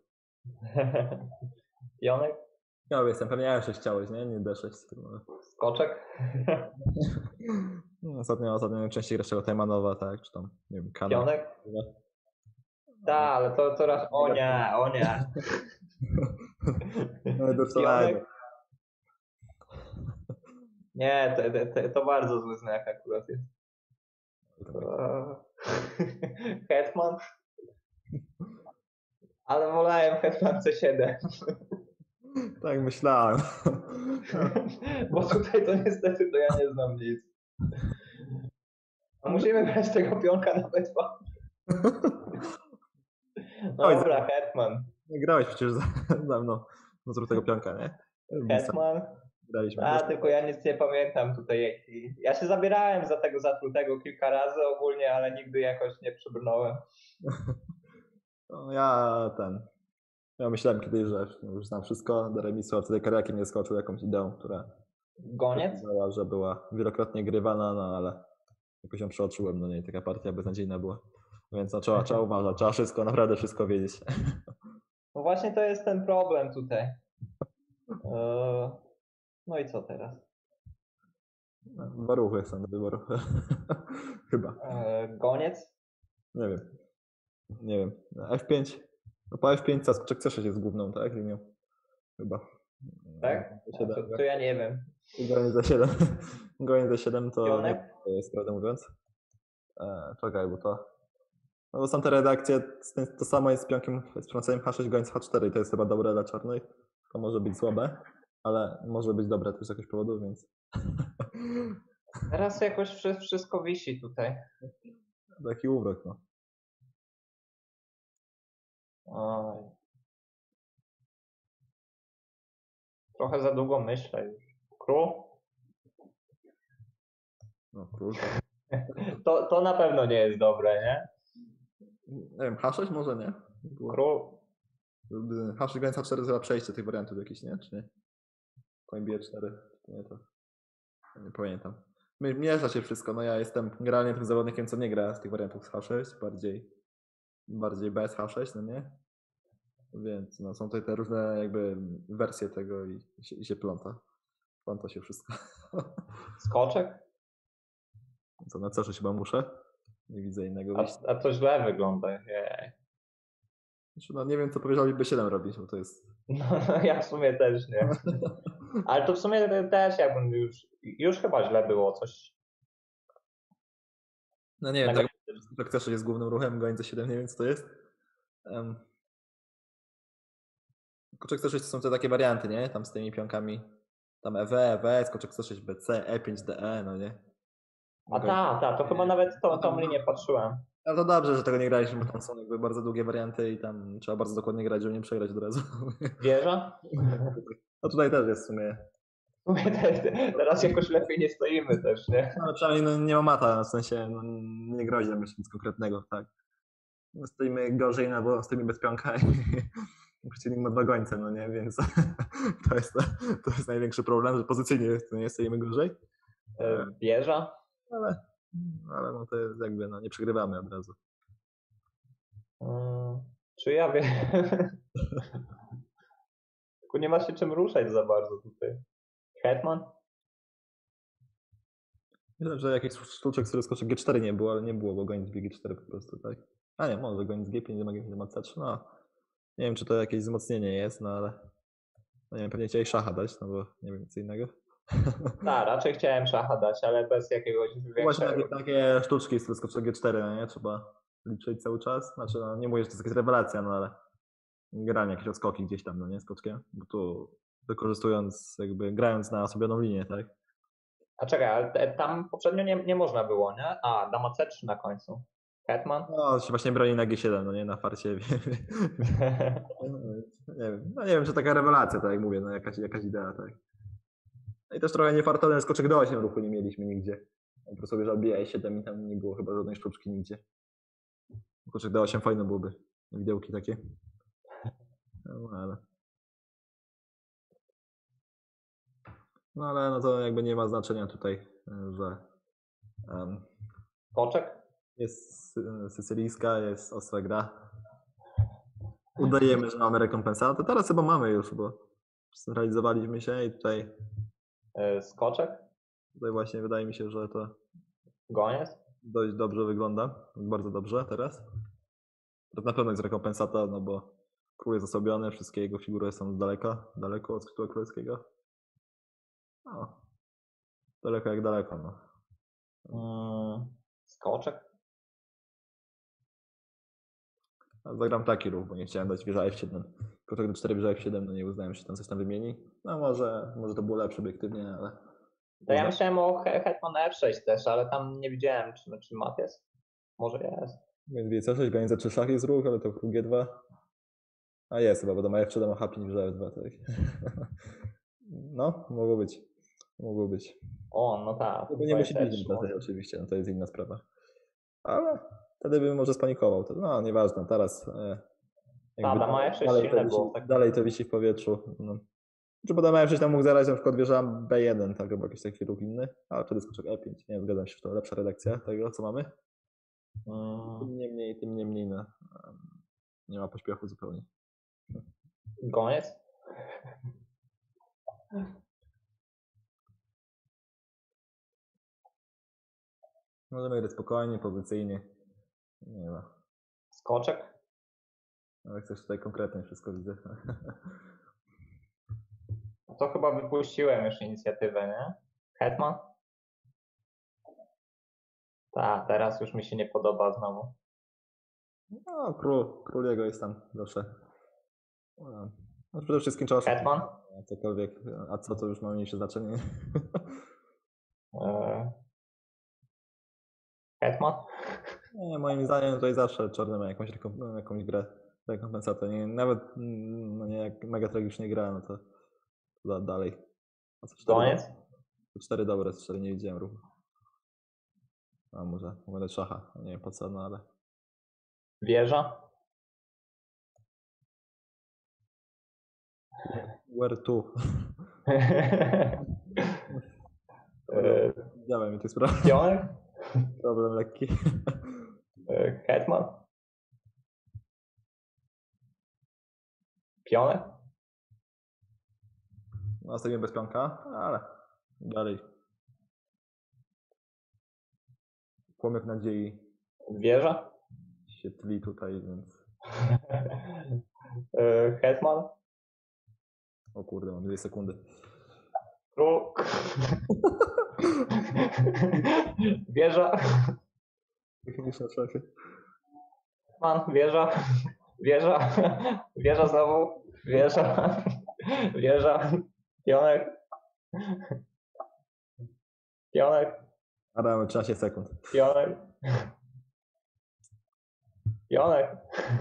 Pionek? Ja jestem, pewnie ja sześć chciałeś, nie? Nie D sześć. Skoczek? No, ostatnio, ostatnio najczęściej grasz tego Tajmanowa, tak? Czy tam, nie wiem, Kana. Pionek? Tak, ale to coraz... O nie, o nie. No i do Pionek? Nie, to, to, to bardzo zły znak akurat jest. Hetman? Ale wolałem Hetman C siedem. Tak myślałem. Bo tutaj to niestety to ja nie znam nic. A musimy brać tego pionka na B dwa. No dobra, Hetman. Nie grałeś przecież za, za mną. No zrób tego pionka, nie? Hetman? Graliśmy. A, tylko ja nic nie pamiętam tutaj. Ja się zabierałem za tego zatrutego kilka razy ogólnie, ale nigdy jakoś nie przybrnąłem. No, ja ten... Ja myślałem kiedyś, że już znam wszystko do remisu, a wtedy Kariakiem nie skoczył jakąś ideą, która... Goniec? Była, że była wielokrotnie grywana, no ale jakoś ją przeoczyłem, no nie, taka partia beznadziejna była. Więc no, trzeba, trzeba uważać, trzeba wszystko, naprawdę wszystko wiedzieć. No właśnie to jest ten problem tutaj. No i co teraz? No, dwa ruchy są do wyboru. Chyba. Goniec? Nie wiem. Nie wiem. F pięć. No po F pięć skoczek C sześć jest główną, tak? Linią. Chyba. Tak? To, to ja nie wiem. Goniec D siedem. Goniec D siedem to, Pionek? to jest, prawdę mówiąc. E, czekaj, bo to... No bo są te redakcje, to samo jest z pionkiem, z prąceniem H sześć, goniec H cztery i to jest chyba dobre dla czarnej. To może być słabe, ale może być dobre też z jakiegoś powodu, więc... Teraz jakoś wszystko wisi tutaj. Taki urok, no. Oj. Trochę za długo myślę już. Król? No, król. To, to na pewno nie jest dobre, nie? Nie wiem, H sześć może nie? Król? H sześć, goniec H cztery za przejście tych wariantów jakichś, nie? Czy nie? Koń B cztery, nie to. Nie pamiętam. Miesza się wszystko, no ja jestem generalnie tym zawodnikiem, co nie gra z tych wariantów z H sześć, bardziej bardziej bez H sześć, no nie? Więc no, są tutaj te różne jakby wersje tego i się, i się pląta. Pląta się wszystko. Skoczek? Co, na C sześć chyba muszę? Nie widzę innego A, wyjścia. a to źle wygląda. Jej. Znaczy, no nie wiem, co powiedział B siedem robić, bo to jest... No, no ja w sumie też nie. Ale to w sumie też jakbym już, już chyba źle było coś. No nie wiem, Na tak, tak C sześć jest głównym ruchem, goń C siedem, nie wiem, co to jest. Um, skoczek C sześć to są te takie warianty, nie? Tam z tymi pionkami. Tam E W, E W, skoczek C sześć B C, E pięć D E, no nie? A ta, ta, to chyba nawet tą, tą linię patrzyłem. No to dobrze, że tego nie graliśmy, bo tam są jakby bardzo długie warianty i tam trzeba bardzo dokładnie grać, żeby nie przegrać od razu. Wieża? No tutaj też jest w sumie. W sumie te- te- Teraz jakoś lepiej nie stoimy też, nie? No, ale przynajmniej no, nie ma mata, w sensie no, nie grozi nam jeszcze nic konkretnego, tak. No, stoimy gorzej, no bo stoimy bez pionka i przeciwnik ma dwa gońce, no nie, więc to jest, to jest największy problem, że pozycyjnie jest, nie stoimy gorzej. E, Wieża? Ale, ale no to jest jakby, no nie przegrywamy od razu. Hmm, czy ja wiem? Tylko nie ma się czym ruszać za bardzo tutaj. Hetman? Myślę, że jakiś sztuczek, który skoczy G cztery nie było, ale nie było, bo goniec G cztery po prostu, tak? A nie, może goniec G pięć, nie ma C trzy, no. Nie wiem, czy to jakieś wzmocnienie jest, no ale... No nie wiem, pewnie chciałeś szacha dać, no bo nie wiem, co innego. Tak, raczej chciałem szacha dać, ale bez jakiegoś Właśnie większego. takie, takie sztuczki z skoczy G cztery, no nie? Trzeba liczyć cały czas. Znaczy, no nie mówię, że to jest jakaś rewelacja, no ale granie, jakieś odskoki gdzieś tam, no nie, skoczkiem. Bo tu wykorzystując, jakby grając na osobioną linię, tak? A czekaj, ale te- tam poprzednio nie, nie można było, nie? A, dama C trzy na końcu. Hetman? No, się właśnie broni na G siedem, no nie, na farcie. Nie wiem, no nie wiem, czy taka rewelacja, tak jak mówię, no jakaś, jakaś idea, tak. No i też trochę niefartowny skoczek do osiem ruchu nie mieliśmy nigdzie. Po prostu wieża B I siedem i tam nie było chyba żadnej sztuczki nigdzie. Skoczek do osiem fajne byłoby. Widełki takie. No ale... No ale no to jakby nie ma znaczenia tutaj, że um, Koczek? jest sy- sycylijska, jest ostra gra. Udajemy, że mamy rekompensatę. Teraz chyba mamy już, bo zcentralizowaliśmy się i tutaj, E, Skoczek? tutaj właśnie wydaje mi się, że to Goniec? dość dobrze wygląda. Bardzo dobrze teraz. To na pewno jest rekompensata, no bo król jest osobiony, wszystkie jego figury są z daleka, daleko od skrzydła królewskiego. No, daleko jak daleko, no. Mm, skoczek? A zagram taki ruch, bo nie chciałem dać wieża F siedem. Kotek do cztery wieża F siedem, no nie uznałem, że się tam coś tam wymieni. No może, może to było lepsze obiektywnie, ale... To ja myślałem o he- Hetman F sześć też, ale tam nie widziałem, czy, czy mat jest. Może jest. Więc wie C sześć, goniec za trzy szach jest ruch, ale to ruch G dwa. A jest chyba, bo to ma F siedem, a H pięć wieża F dwa, tak. No, mogło być. Mogło być. O, no tak. To nie musi być na oczywiście, no to jest inna sprawa. Ale wtedy bym może spanikował. To, no, nieważne, teraz... E, jakby dama F sześć dalej, to silne wisi, było, tak. dalej to wisi w powietrzu. No. Czy bo dama F sześć tam mógł zagrać na przykład wieża B jeden, tak, albo jakiś taki ruch inny, ale wtedy skoczek E pięć. Nie, zgadzam się, że to lepsza redakcja tego, co mamy. Mm, Tym niemniej, tym niemniej, no, nie ma pośpiechu zupełnie. goniec? Możemy grać spokojnie, pozycyjnie. Nie ma. Skoczek? Ale chcesz tutaj konkretnie wszystko widzę. To chyba wypuściłem już inicjatywę, nie? Hetman? Tak, teraz już mi się nie podoba znowu. No, król, król jego jest tam zawsze. No, no przede wszystkim trzeba Hetman? cokolwiek, a co to już ma mniejsze znaczenie. Eee. Hetman? Nie, moim zdaniem tutaj zawsze czarny ma jakąś, rekom- no, jakąś grę, rekompensatę. Nie, nawet mm, no nie, jak mega tragicznie gra, no to, to da, dalej. A co cztery Goniec? dobre? To cztery dobre, z cztery nie widziałem ruchu. A może, mogę dać szacha, nie wiem po co, no ale... Wieża? Where to? Eee, Widziałem mi tu sprawę. Pionek? Problem lekki. Eee, Hetman? Pionek? Nastawimy bez pionka, ale dalej. Płomyk nadziei Wieża? się tli tutaj, więc... Y, Hetman? O kurde, mam dwie sekundy. Król? Wieża? Techniczne szefy. Hetman? Wieża? Wieża? Wieża znowu? Wieża? Wieża? Pionek? Pionek? Adam, trzynaście sekund. Pionek? Pionek?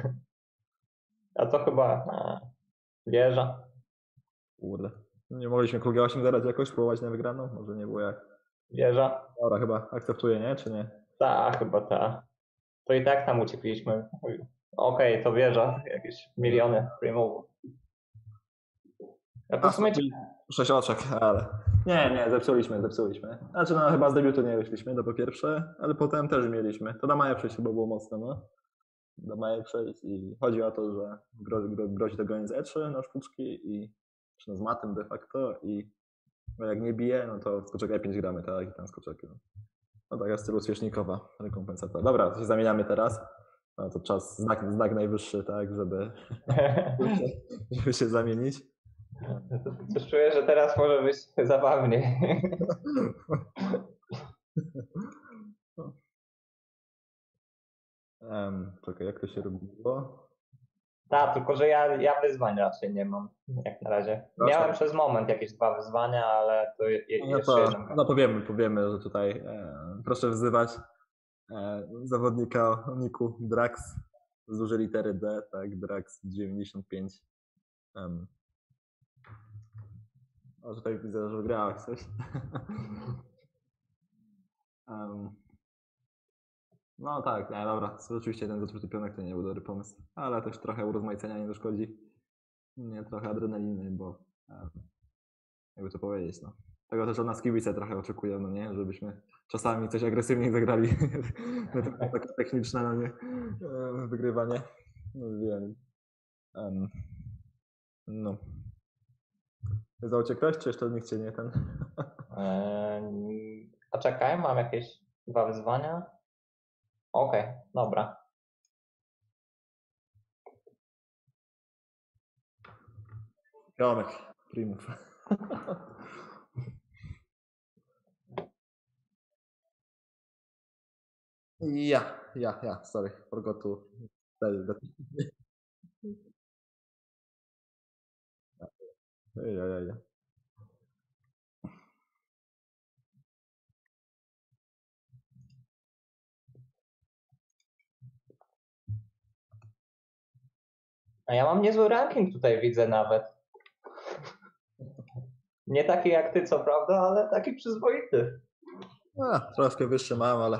A to chyba a, wieża. Kurde. Nie mogliśmy Klugę osiem zaraz jakoś próbować na wygraną? Może nie było jak. Wieża? Dobra, chyba akceptuję, nie? Czy nie? Ta, chyba ta. To i tak tam uciekliśmy. Okej, okay, to wieża. Jakieś miliony remove. Ja to w sumie... Sześć oczek, ale... Nie, nie, zepsuliśmy, zepsuliśmy. Znaczy no chyba z debiutu nie wyszliśmy, to po pierwsze, ale potem też mieliśmy. To na Maję przejść chyba było mocne, no. Do Maję przejść i chodzi o to, że grozi, grozi to goniec E trzy na sztuczki i czy no z matem de facto i no jak nie bije, no to skoczek E pięć gramy, tak? I tam skoczek. No, no taka stylu świecznikowa rekompensata. Dobra, to się zamieniamy teraz. No to czas, znak, znak najwyższy, tak, żeby, żeby się zamienić. Coś czuję, że teraz może być zabawnie. um, czekaj, jak to się robiło? Tak, tylko że ja, ja wyzwań raczej nie mam, jak na razie. Miałem przez moment jakieś dwa wyzwania, ale to je, je, no jeszcze to, jeden. no powiemy, powiemy, że tutaj e, proszę wzywać e, zawodnika o niku Drax z dużej litery D, tak, Drax dziewięćdziesiąt pięć. Um. O, tutaj widzę, że wygrałeś coś. um. No tak, nie, dobra, rzeczywiście ten zatruty pionek to nie był dobry pomysł, ale też trochę urozmaicenia nie zaszkodzi. Nie, trochę adrenaliny, bo um, jakby to powiedzieć, no. Tego też od nas kibice trochę oczekują, no nie, żebyśmy czasami coś agresywniej zagrali. Takie techniczne, no nie, wygrywanie. No wiem. Um. No. Zauciekłeś, czy jeszcze nikt cię nie ten? Eee, a czekaj, mam jakieś dwa wyzwania. Okej, okay, dobra. Pionek, primów. Ja, ja, ja, sorry, forgot to tell that. Ja, ja, ja. A ja mam niezły ranking tutaj, widzę nawet. Nie taki jak ty, co prawda, ale taki przyzwoity. A, troszkę wyższy mam, ale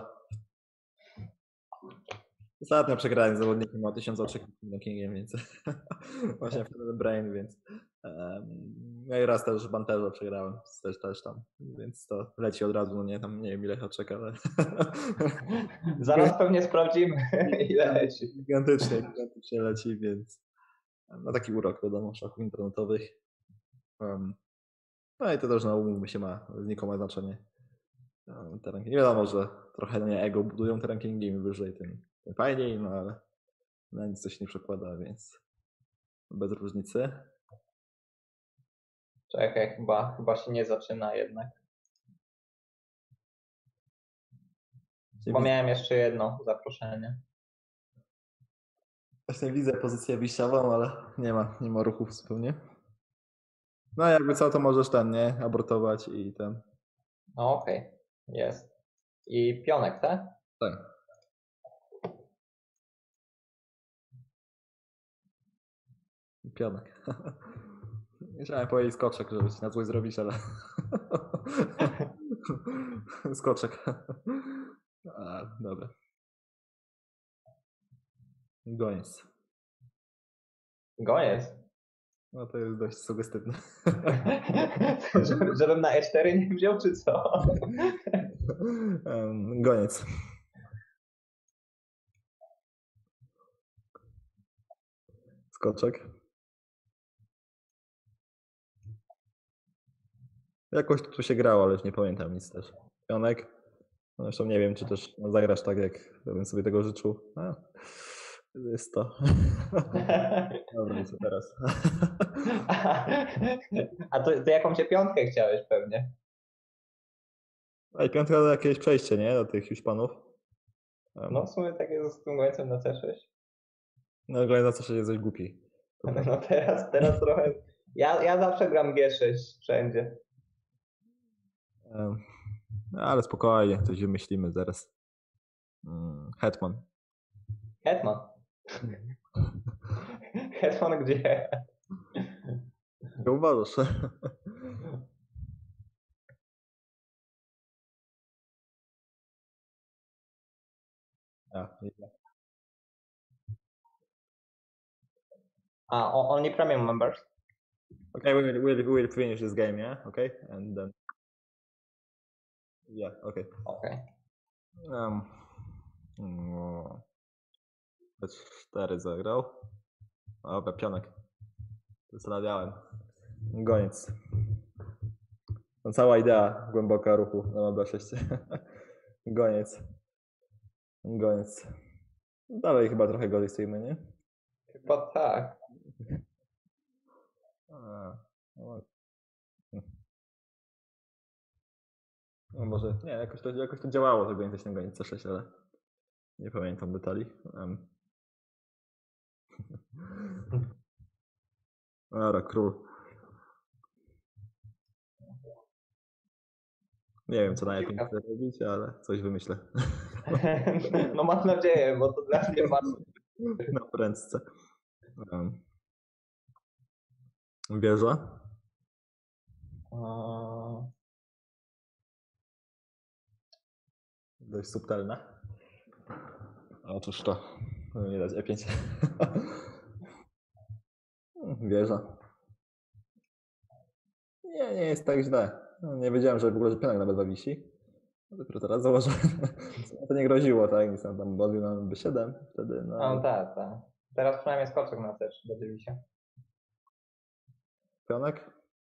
ostatnio przegrałem z zawodnikiem o tysiąc oczek rankingiem, więc właśnie wtedy Brain, więc um, no i raz też w Banterze przegrałem, też, też tam, więc to leci od razu, no nie, tam nie wiem ile oczek, ale zaraz pewnie sprawdzimy ile leci. Gigantycznie, gigantycznie leci, więc no taki urok, wiadomo, szachów internetowych. Um, no i to też, no umówmy się, ma znikome znaczenie. Um, te rankingi. Wiadomo, że trochę nie ego budują te rankingi, im wyżej, tym, tym fajniej, no ale na nic to się nie przekłada, więc bez różnicy. Czekaj, chyba, chyba się nie zaczyna jednak. Bo miałem jeszcze jedno zaproszenie. Właśnie widzę pozycję wyjściową, ale nie ma, nie ma ruchów zupełnie. No jakby co, to możesz ten, nie? Abortować i ten. No okej, okay. Jest. I pionek, tak? Tak. Pionek. Chciałem powiedzieć skoczek, żeby ci na złość zrobić, ale skoczek. A, dobra. Goniec. Goniec? No to jest dość sugestywne. Żeby, żebym na E cztery nie wziął, czy co? um, goniec. Skoczek. Jakoś tu się grało, ale już nie pamiętam nic też. Pionek. No zresztą nie wiem, czy też no, zagrasz tak, jak bym sobie tego życzył. A, jest to. Dobra, co teraz? A to, to jakąś piątkę chciałeś pewnie? A i piątka to jakieś przejście, nie? Do tych Hiszpanów. Um, No w sumie tak jest z tym gońcem na C sześć. No ale na co się jest coś głupi. No teraz, teraz trochę... Ja, ja zawsze gram G sześć wszędzie. Um, no, ale spokojnie, coś wymyślimy zaraz. Um, Hetman. Hetman. Hetman gdzie? Nie uważasz? A, nie. A, o- only premium members? Okay, we will we'll, we'll finish this game, yeah? Okay, and then yeah, okay. Okej. Um, no. B cztery zagrał. Dobra, pionek. Zastanawiałem. Goniec. No, cała idea głęboka ruchu na B sześć. Goniec. Goniec. Dalej chyba trochę gorzej stoimy, nie? Chyba tak. A, no. No może, nie, jakoś to, jakoś to działało, że goniec ten goniec C sześć, ale nie pamiętam detali. Um. Dobra, król. Nie wiem, co najlepiej chcę robić, ale coś wymyślę. No mam nadzieję, bo to dla mnie ważne. Na prędce. Um. Wieża. O, Dość subtelne. Otóż to. Nie dać E pięć. Wieża. Nie, nie jest tak źle. No, nie wiedziałem, że w ogóle że pionek na B dwa wisi. No, dopiero teraz założyłem. To nie groziło, tak? Nic tam tam bawił na B siedem wtedy. No, no tak, tak. Teraz przynajmniej skoczek na C trzy będzie wisiał. pionek.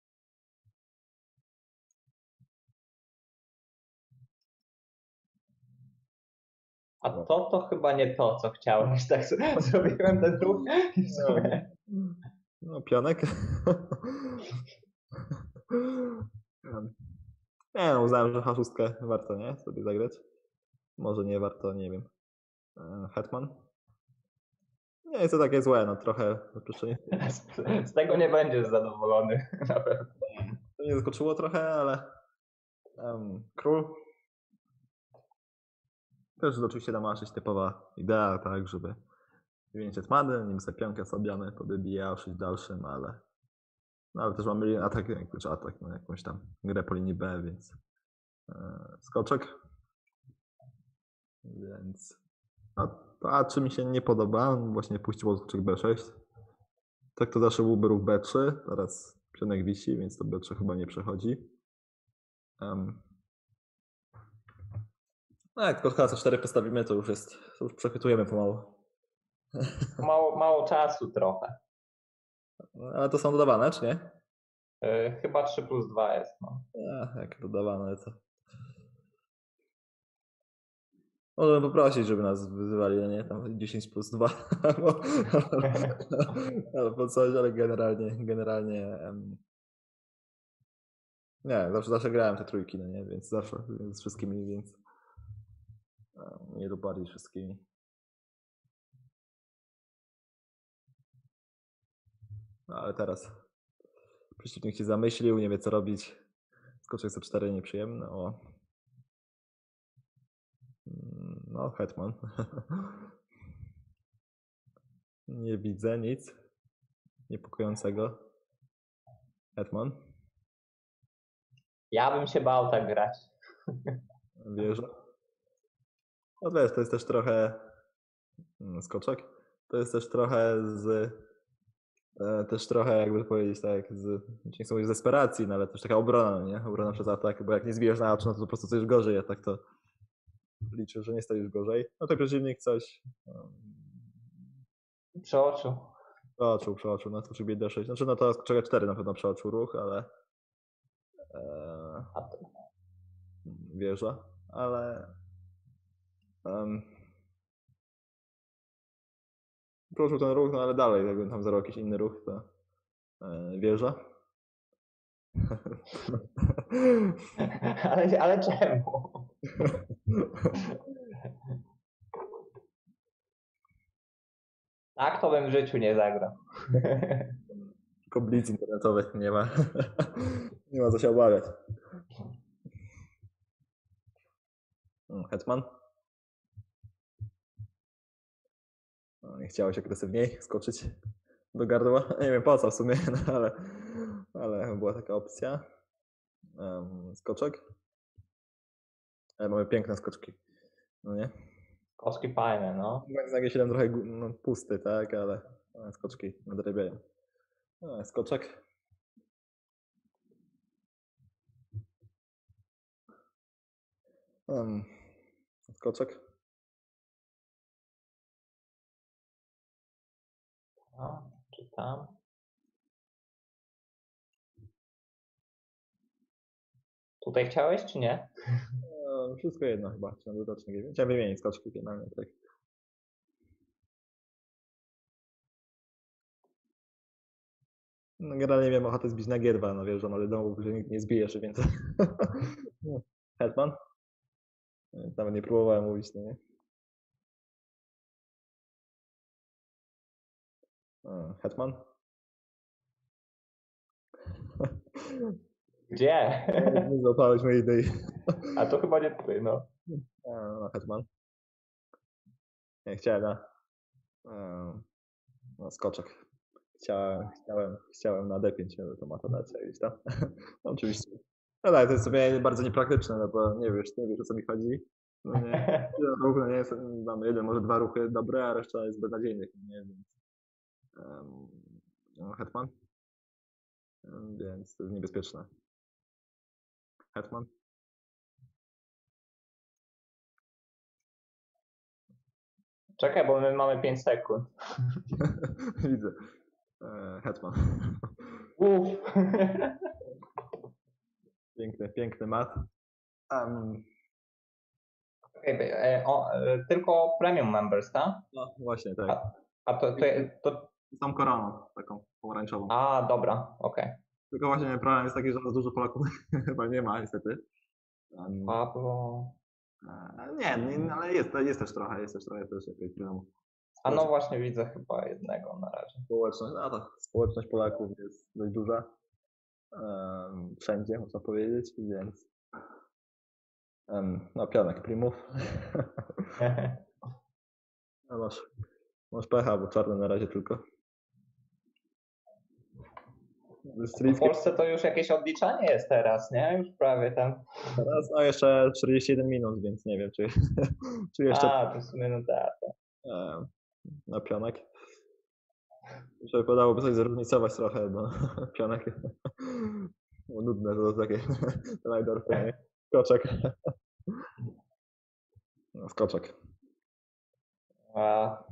A to to chyba nie to, co chciałeś. Tak zrobiłem ten ruch i w No, sumie... no pionek. Nie no, uznałem, że H sześć warto, nie? Sobie zagrać. Może nie warto, nie wiem. Hetman. Nie jest to takie złe, no trochę zaskoczenie. Z, z tego nie będziesz zadowolony. Na pewno. To mnie zaskoczyło trochę, ale um, król. Też oczywiście tam ma sześć typowa idea, tak, żeby wymienić Hetmany, nim sobie pionkę sobie podbije A sześć dalszym, ale no ale też mamy atak, czy atak, no, jakąś tam grę po linii B, więc e, skoczek. Więc a, a czy mi się nie podoba, właśnie puściło skoczek B sześć. Tak to zawsze byłby ruch B trzy, teraz pionek wisi, więc to B trzy chyba nie przechodzi. Um. No jak tylko C cztery postawimy, to już jest, to już przechwytujemy pomału. Mało, mało czasu trochę. Ale to są dodawane, czy nie? Yy, chyba trzy plus dwa jest. No. A, jak dodawane, to... Możemy poprosić, żeby nas wyzywali, no nie? Tam dziesięć plus dwa. albo, albo coś, ale generalnie, generalnie... Um... Nie, zawsze, zawsze grałem te trójki, no nie? Więc zawsze z wszystkimi, więc... Nie lub bardziej wszystkimi. No ale teraz przeciwnik się zamyślił, nie wie co robić. Skoczek C cztery nieprzyjemny. O. No, hetman. Nie widzę nic niepokojącego. Hetman. Ja bym się bał tak grać. Wieża. No wiesz, to jest też trochę skoczek. To jest też trochę z też trochę, jakby powiedzieć, tak, z, nie chcę mówić z desperacji, no ale też taka obrona, nie? Obrona przez atak, bo jak nie zbijesz na oczy, no to po prostu coś gorzej, a tak to liczę, że nie stoisz gorzej. No to przeciwnik coś um, Przeoczył. przeoczył, przeoczył, no to czy D sześć, znaczy no to skoczek cztery na pewno przeoczył ruch, ale A to... wieża, ale um, proszę ten ruch, no ale dalej, jakbym tam zrobił jakiś inny ruch, to e, wieża. ale, ale czemu? Tak to bym w życiu nie zagrał. Tylko blitz internetowy, nie ma, nie ma co się obawiać. Hetman. No, nie chciałeś agresywniej skoczyć do gardła. Nie wiem po co w sumie, no, ale, ale była taka opcja. Um, skoczek. Ale mamy piękne skoczki. No nie? Skoczki fajne, no. Znak siedem trochę no, pusty, tak, ale skoczki nadrabiają. No, skoczek. Um, skoczek. No, czytam. Tutaj chciałeś, czy nie? No, wszystko jedno chyba, czy na dodaczny game. Chciałem wymienić skoczki finalnie, tak. No, generalnie miałem ochotę zbić na G dwa, no wiesz, że ale domu, że nikt nie zbijesz, więc... no. Hetman? Nawet nie próbowałem mówić, no nie? Hetman? Gdzie? Nie złapałeś mojej idei. A to chyba nie tutaj, no. No, Hetman. Nie, chciałem na... No, skoczek. Chciałem, chciałem, chciałem na D pięć, ale to ma to dać gdzieś tam. No, oczywiście. No tak, to jest sobie bardzo niepraktyczne, no bo nie wiesz, nie wiesz o co mi chodzi. No nie, ruch, no nie jest, mamy jeden, może dwa ruchy dobre, a reszta jest beznadziejnych, nie, więc... Um, no, Hetman. Um, więc to jest niebezpieczne. Hetman. Czekaj, bo my mamy pięć sekund. Widzę. E, Hetman. Uff. Piękny, piękny mat. Um, okay, e, o, e, tylko premium members, tak? no właśnie, tak. A, a to, to, to... Z tą koroną, taką pomarańczową. A, dobra, okej. Okay. Tylko właśnie problem jest taki, że dużo Polaków chyba nie ma niestety. Um, A, bo... Nie, nie, ale jest, jest też trochę, jest też trochę też jakiejś filmu. A no właśnie widzę chyba jednego na razie. Społeczność, no to społeczność Polaków jest dość duża. Um, wszędzie można powiedzieć, więc um, no pionek Primów. No masz, masz pecha, bo czarne na razie tylko. W Polsce to już jakieś odliczanie jest teraz, nie? Już prawie tam. Teraz, no jeszcze czterdzieści jeden minut, więc nie wiem, czy, czy jeszcze... A, to w sumie no tak. E, na pionek. Żeby podałoby coś zróżnicować trochę, bo pionek... Bo nudne to takie... To najdorfy, skoczek. No, skoczek. A...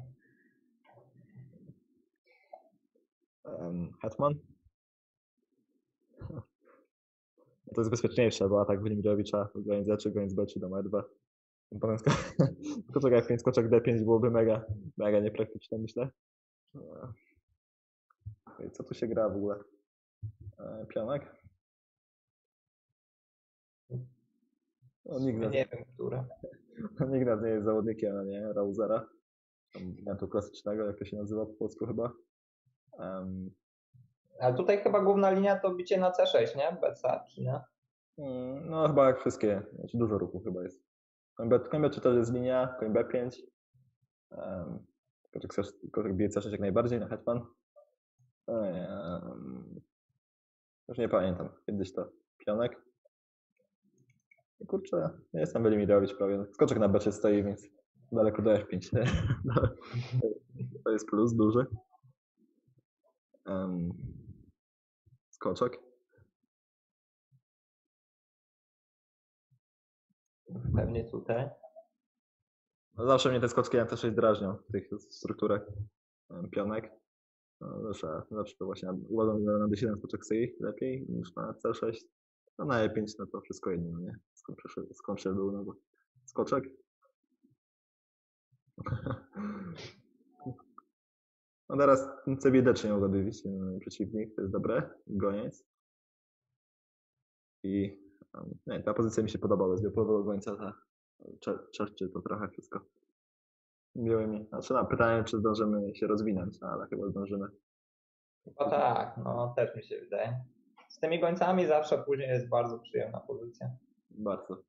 Um, Hetman. To jest bezpieczniejsze, bo atak Wimitrowicza, goniec D trzy, goniec B trzy do M dwa. Potem skoczek F pięć, skoczek D pięć byłoby mega, mega niepraktyczne, myślę. Co tu się gra w ogóle? Pionek? No, nikt nas, nie wiem, które. nikt nas nie jest zawodnikiem, a nie Rausera. Tam klasycznego, jak to się nazywa po polsku chyba. Um, Ale tutaj chyba główna linia to bicie na C sześć, nie? B C A, czy nie? No chyba jak wszystkie, znaczy dużo ruchów chyba jest. Koń B trzy też jest linia, koń B pięć. Um, Koczek bije C sześć jak najbardziej na Hetman. Um, już nie pamiętam, kiedyś to pionek. I kurczę, nie jestem Wimitrowicz prawie. Skoczek na B trzy stoi, więc daleko do F pięć. To jest plus duży. Um, skoczek. Pewnie tutaj. No zawsze mnie te skoczki na C sześć drażnią w tych strukturach um, pionek. No, zawsze, zawsze to właśnie uważam, że na D siedem skoczek stoi lepiej niż na C sześć. No na E pięć no to wszystko jedno, nie? Skąd przyszedł, skąd przyszedł no bo skoczek? No teraz C B D nie mogę wyjść przeciwnik, to jest dobre, goniec. I um, nie, ta pozycja mi się podobała, z biopolowego gońca ta czerczy to trochę wszystko. Białymi. Znaczy na pytanie, czy zdążymy się rozwinąć, no, ale chyba zdążymy. Chyba tak, no też mi się wydaje. Z tymi gońcami zawsze później jest bardzo przyjemna pozycja. Bardzo.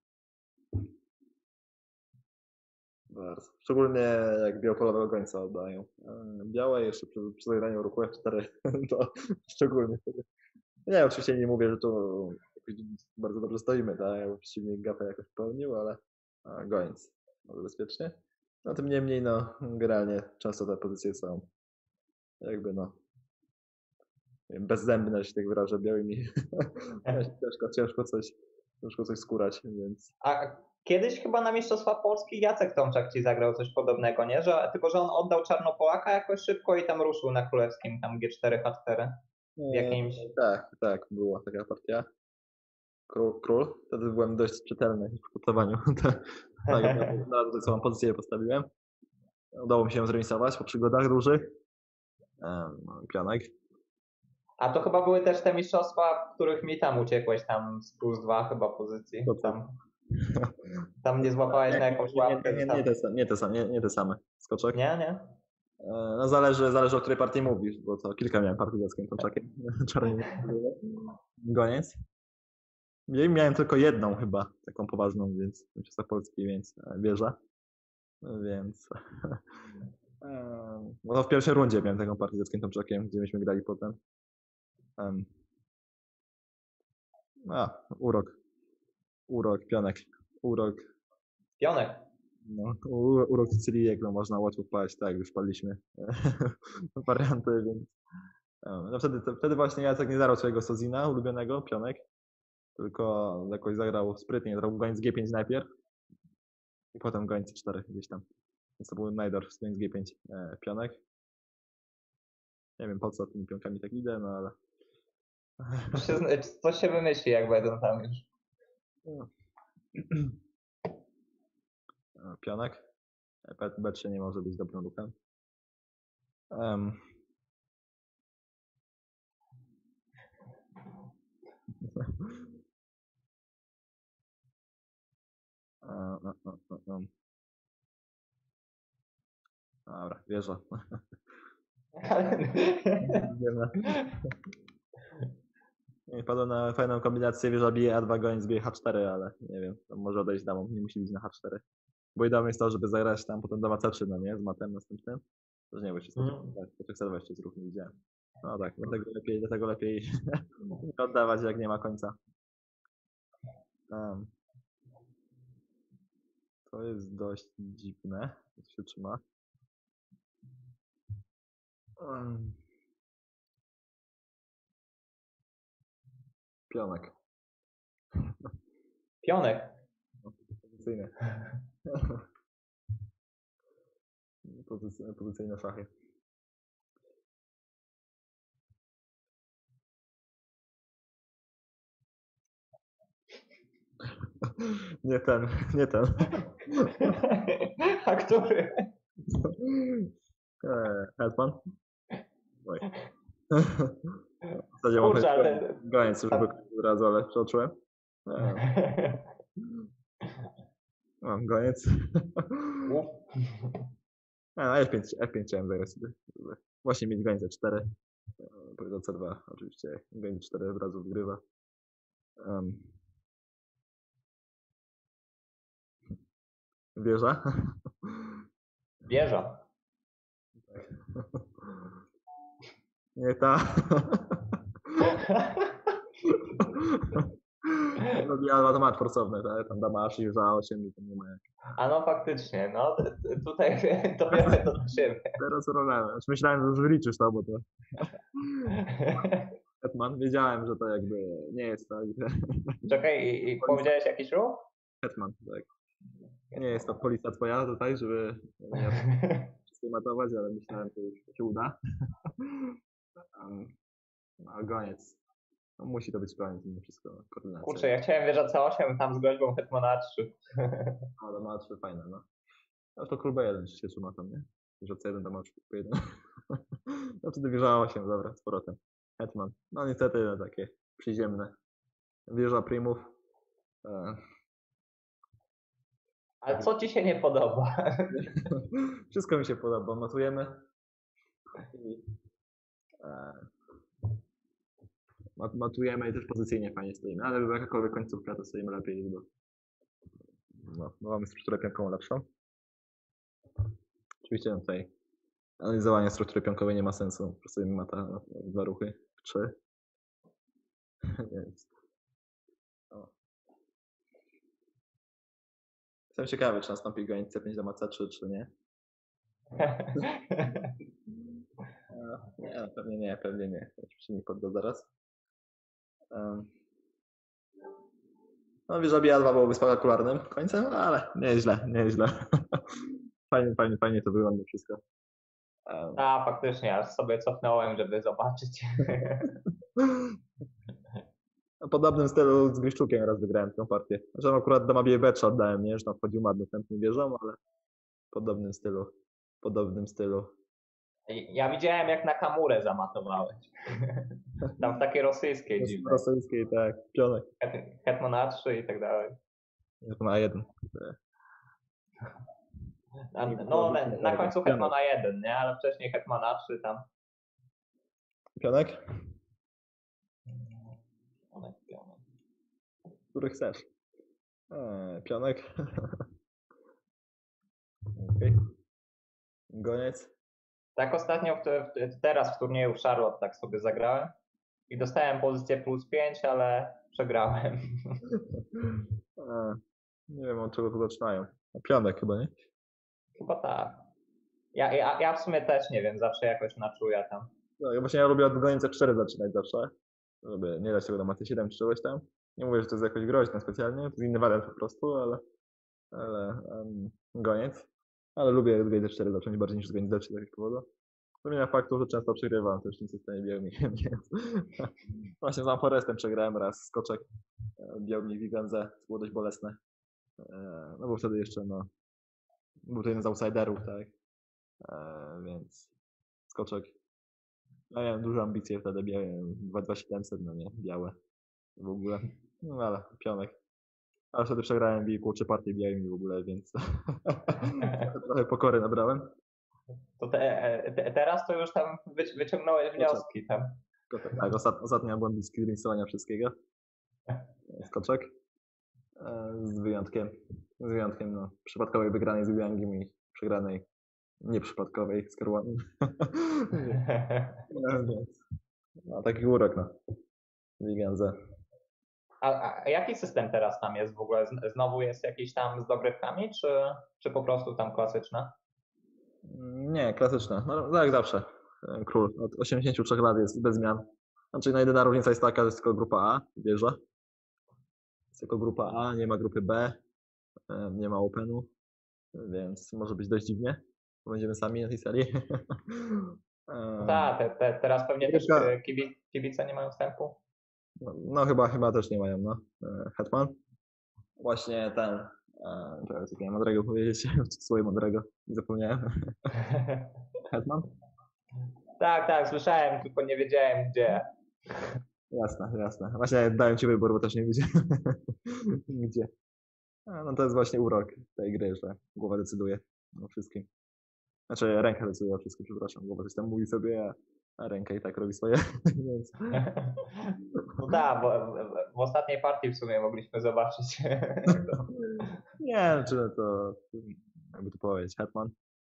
Bardzo. Szczególnie jak biopolowego gońca oddają. Białe jeszcze przy, przy zagraniu ruchu F cztery to szczególnie wtedy. Nie, oczywiście nie mówię, że to bardzo dobrze stoimy, tak? Jakby przeciwnik gapę jakoś pełnił, ale gońc może bezpiecznie. No tym niemniej, no generalnie często te pozycje są jakby no bezzębne, się tak wyrażę, białymi. ciężko, ciężko coś, ciężko coś skórać, więc. A kiedyś chyba na Mistrzostwa Polski Jacek Tomczak ci zagrał coś podobnego, nie? Że, tylko, że on oddał Czarnopolaka jakoś szybko i tam ruszył na królewskim, tam G cztery H cztery. W jakimś... Tak, tak, była taka partia. Król, król. Wtedy byłem dość czytelny w przygotowaniu. Tak, na tę całą pozycję postawiłem. Udało mi się ją zremisować po przygodach różnych. No, pionek. A to chyba były też te mistrzostwa, w których mi tam uciekłeś, tam z plus dwa chyba pozycji. Tam, tam nie złapałeś na jakąś łapkę. Nie, nie, nie, nie, te, nie, te, nie, nie te same. Skoczek? Nie, nie. No zależy, zależy o której partii mówisz, bo to kilka miałem partii z Jackiem Tomczakiem. Goniec. Miałem tylko jedną chyba, taką poważną, więc Mistrzostwa Polski, więc wieża. Więc no to w pierwszej rundzie miałem taką partię z Jackiem Tomczakiem, gdzie myśmy grali potem. Um. A, urok. Urok, pionek. Urok. Pionek. No, urok Sycylijek, no można łatwo wpaść, tak, już padliśmy warianty, więc no wtedy, to, wtedy właśnie Jacek nie zagrał swojego Sozina ulubionego, pionek, tylko jakoś zagrał sprytnie, zagrał gońc G pięć najpierw i potem gońc C cztery gdzieś tam. Więc to był najdorf z gońc G pięć e, pionek. Nie wiem po co tymi pionkami tak idę, no ale... Coś się, coś się wymyśli, jak będą tam już. Pionek. B trzy nie może być dobrym ruchem. Um. Dobra, wieża. Padłem na fajną kombinację wieża bije A dwa goniec bije H cztery, ale nie wiem, to może odejść damą, nie musi być na H cztery. Bo idealnie jest to, żeby zagrać tam potem dama C trzy, no nie? Z matem następnym. To nie wiem, czy po tych serwach jeszcze z ruch nie widziałem. No tak, dlatego lepiej, dlatego lepiej nie oddawać, jak nie ma końca. Um. To jest dość dziwne, jak się trzyma. Um. Pionek. Pionek? Pozycyjne. Pozycyjne, pozycyjne szachy. Nie ten, nie ten. A który? Hetman? Oj. W zasadzie Kurczę, ale... Goniec już by od razu, ale przeoczyłem. Mam goniec. A, F pięć, F pięć chciałem zagrać sobie. Właśnie mieć gońca cztery. Do C dwa oczywiście. Goniec cztery od razu wygrywa. Um. Wieża? Wieża. Nie ta. Robi automat forsowny, tak? Tam dama aż i za osiem i tam nie ma jak. A no faktycznie, no tutaj to wiemy to do siebie. Teraz rolałem. Myślałem, że już wyliczysz to, bo to... Hetman, wiedziałem, że to jakby nie jest tak. Czekaj, i, i powiedziałeś jakiś ruch? Hetman, tak. Nie jest to polisa twoja tutaj, żeby wszystko matować, ale myślałem, że już się uda. No, goniec. No, musi to być koniec mimo wszystko, koordynacja. Kurczę, ja chciałem wieża C osiem tam z groźbą hetmana A trzy. Ale ma trzy fajne, no. No to król B jeden się trzyma tam, nie? Wieża C jeden to ma B jeden. No wtedy wieża osiem, dobra, z powrotem. Hetman. No niestety no, takie przyziemne. Wieża primów. E, Ale co ci się nie podoba? Wszystko mi się podoba. Matujemy. I, e, mat, matujemy i też pozycyjnie fajnie stoimy. Ale jakby jakakolwiek końcówka to stoimy lepiej, bo no, no mamy strukturę pionkową lepszą. Oczywiście no, tutaj analizowanie struktury pionkowej nie ma sensu. Po prostu mata no, dwa ruchy w trzy. Więc o. Jestem ciekawy, czy nastąpi goniec C pięć do C trzy, czy nie. Nie, no, pewnie nie, pewnie nie. Oczywiście nie podda zaraz. Um. No wieża B A dwa byłoby spektakularnym końcem, ale nieźle, nieźle. Fajnie, fajnie, fajnie to wygląda wszystko. Um. A, faktycznie, aż sobie cofnąłem, żeby zobaczyć. W podobnym stylu z Gryszczukiem raz wygrałem tę partię. Znaczy akurat do Mabie Becza oddałem, nie? Że tam wchodził Mad następnym wieżą, ale w podobnym stylu. W podobnym stylu. Ja widziałem, jak na Kamurę zamatowałeś. Tam w takiej rosyjskiej dziwnej. Rosyjskiej, tak. Pionek. Hetman A trzy i tak dalej. Hetman A jeden. A, no, na, na końcu Hetman A jeden, nie? Ale wcześniej Hetman A trzy tam. Pionek? Pionek, pionek. Który chcesz? Eee, pionek. Okej. Okay. Goniec. Tak ostatnio, w, w, teraz w turnieju w Charlotte tak sobie zagrałem i dostałem pozycję plus pięć, ale przegrałem. Eee, nie wiem, od czego to zaczynają. A pionek chyba, nie? Chyba tak. Ja, ja, ja w sumie też nie wiem, zawsze jakoś na czuja tam. No, ja właśnie ja lubię od gońca cztery zaczynać zawsze. Żeby nie dać tego do maty siedem czy czegoś tam. Nie mówię, że to jest jakoś groźne specjalnie, to jest inny wariant po prostu, ale, ale um, goniec. Ale lubię goniec cztery zacząć bardziej niż goniec D trzy z jakiegoś powodu. Pomimo faktu, że często przegrywam też w tym systemie białym. Właśnie z Forestem przegrałem raz skoczek białym w Ganze, to było dość bolesne. No bo wtedy jeszcze no, był to jeden z outsiderów, tak. Więc skoczek. No ja miałem duże ambicje wtedy, miałem dwa tysiące siedemset, no nie, białe w ogóle, no ale pionek. Ale wtedy przegrałem biku trzy partie białymi w ogóle, więc trochę pokory nabrałem. To te, te, teraz to już tam wyciągnąłeś wnioski tam. Skoczek, tak, ostat, ostatnio byłem bliski zremisowania wszystkiego. Skoczek. Z wyjątkiem, z wyjątkiem no, przypadkowej wygranej z Yangiem i przegranej nieprzypadkowej z Kerłanem. No, taki urok, no. Wiganze. A, a jaki system teraz tam jest w ogóle? Znowu jest jakiś tam z dogrywkami, czy, czy po prostu tam klasyczne? Nie, klasyczne. No, tak jak zawsze. Król od osiemdziesięciu trzech lat jest bez zmian. Znaczy no, jedyna różnica jest taka, że jest tylko grupa A, wieża. Jest tylko grupa A, nie ma grupy B, nie ma Openu, więc może być dość dziwnie. Będziemy sami na tej sali. Tak, te, te, teraz pewnie też kibi, kibice nie mają wstępu. No, no chyba, chyba też nie mają, no. Hetman. Właśnie ten, czekaj, co miałem Modrego powiedzieć, swoje Modrego, zapomniałem. Hetman? Tak, tak, słyszałem, tylko nie wiedziałem gdzie. Jasne, jasne. Właśnie dałem ci wybór, bo też nie wiedziałem gdzie. No to jest właśnie urok tej gry, że głowa decyduje o wszystkim. Znaczy ręka decyduje o wszystkim, przepraszam, głowa coś tam mówi sobie, a ręka i tak robi swoje, więc... No tak, bo w, w ostatniej partii w sumie mogliśmy zobaczyć. Nie, czy to, jakby to powiedzieć, Hetman.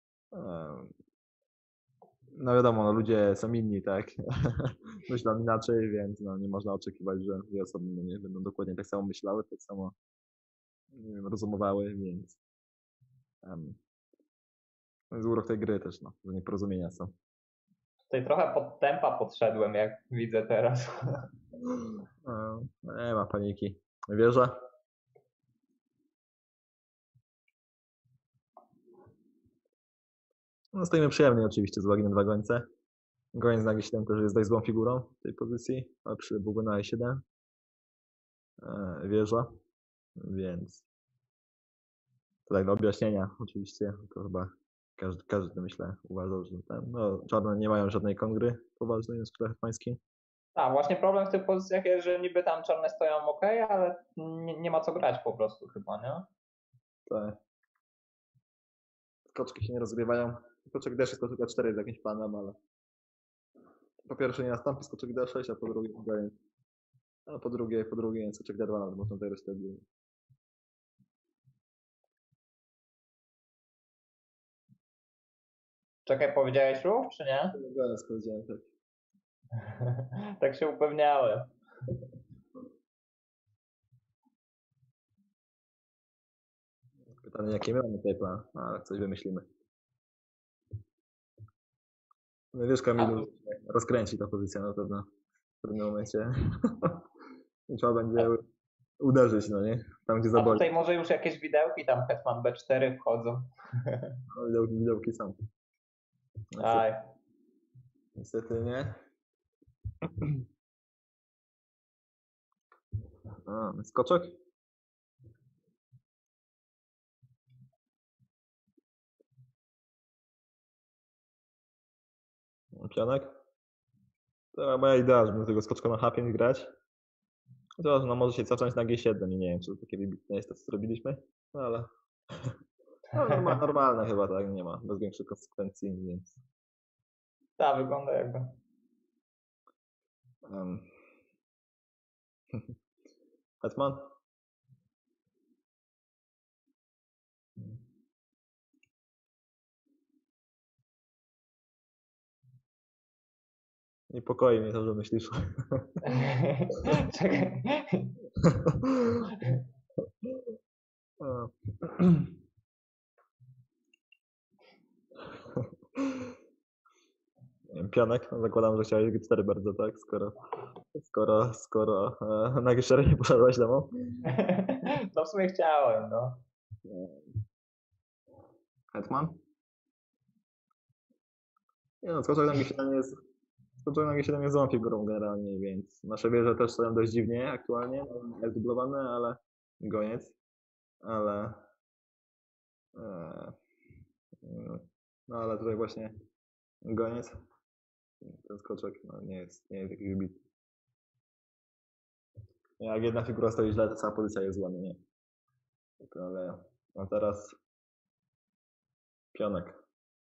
No wiadomo, no, ludzie są inni, tak? Myślą inaczej, więc no, nie można oczekiwać, że dwie osoby no, nie będą dokładnie tak samo myślały, tak samo nie wiem, rozumowały, więc um, to jest urok tej gry też, no, że nieporozumienia są. Tutaj trochę pod tempa podszedłem, jak widzę teraz. No, nie ma paniki. Wieża. No stoimy przyjemnie oczywiście z uwagi na dwa gońce. Goniec na G siedem też jest dość złą figurą w tej pozycji, ale przybyłby na E siedem. E, wieża, więc tutaj do objaśnienia oczywiście, to chyba każdy, każdy myślę uważał, że ten, no czarne nie mają żadnej kongry poważnej na skrzydle hetmańskim. Tak, właśnie problem w tych pozycjach jest, że niby tam czarne stoją ok, ale nie, nie ma co grać po prostu chyba, nie? Tak. Skoczki się nie rozgrywają. Skoczek D sześć, skoczek D cztery jest jakimś planem, ale po pierwsze nie nastąpi skoczek D sześć, a po drugie goniec. A po drugie, po drugie skoczek D dwa nawet można tutaj rozstawić. Czekaj, powiedziałeś ruch, czy nie? Goniec powiedziałem, tak. Tak się upewniałem. Pytanie, jaki my mamy tutaj plan, ale coś wymyślimy. No wiesz, Kamilu, rozkręci ta pozycja na pewno w pewnym momencie. I trzeba będzie uderzyć, no nie? Tam, gdzie A zaboli. tutaj może już jakieś widełki, tam hetman B cztery wchodzą. No, widełki, widełki są. Aj. Niestety nie. A, skoczek? Pionek? To moja idea, żeby tego skoczka na H pięć grać. Chociaż no może się zacząć na G siedem i nie wiem, czy to takie wybitne jest to, co zrobiliśmy. No ale... No, norma, normalne chyba, tak? Nie ma bez większych konsekwencji, więc... Tak, wygląda jakby. Um. Hetman? Niepokoi mnie to, że myślisz. Czekaj. O. Pionek, no zakładam, że chciałeś G cztery bardzo, tak? Skoro, skoro, skoro e, na G cztery nie poszedłeś domą. No w sumie chciałem, no. Hetman? Nie no, skoczek na G siedem jest, skoczek na G siedem jest złą figurą generalnie, więc nasze wieże też stoją dość dziwnie aktualnie, no, jest dublowane, ale goniec, ale e, no ale tutaj właśnie goniec, ten skoczek no, nie jest, nie jest jakiś wybitny. Jak jedna figura stoi źle, to cała pozycja jest zła, no nie? Ale a teraz pionek.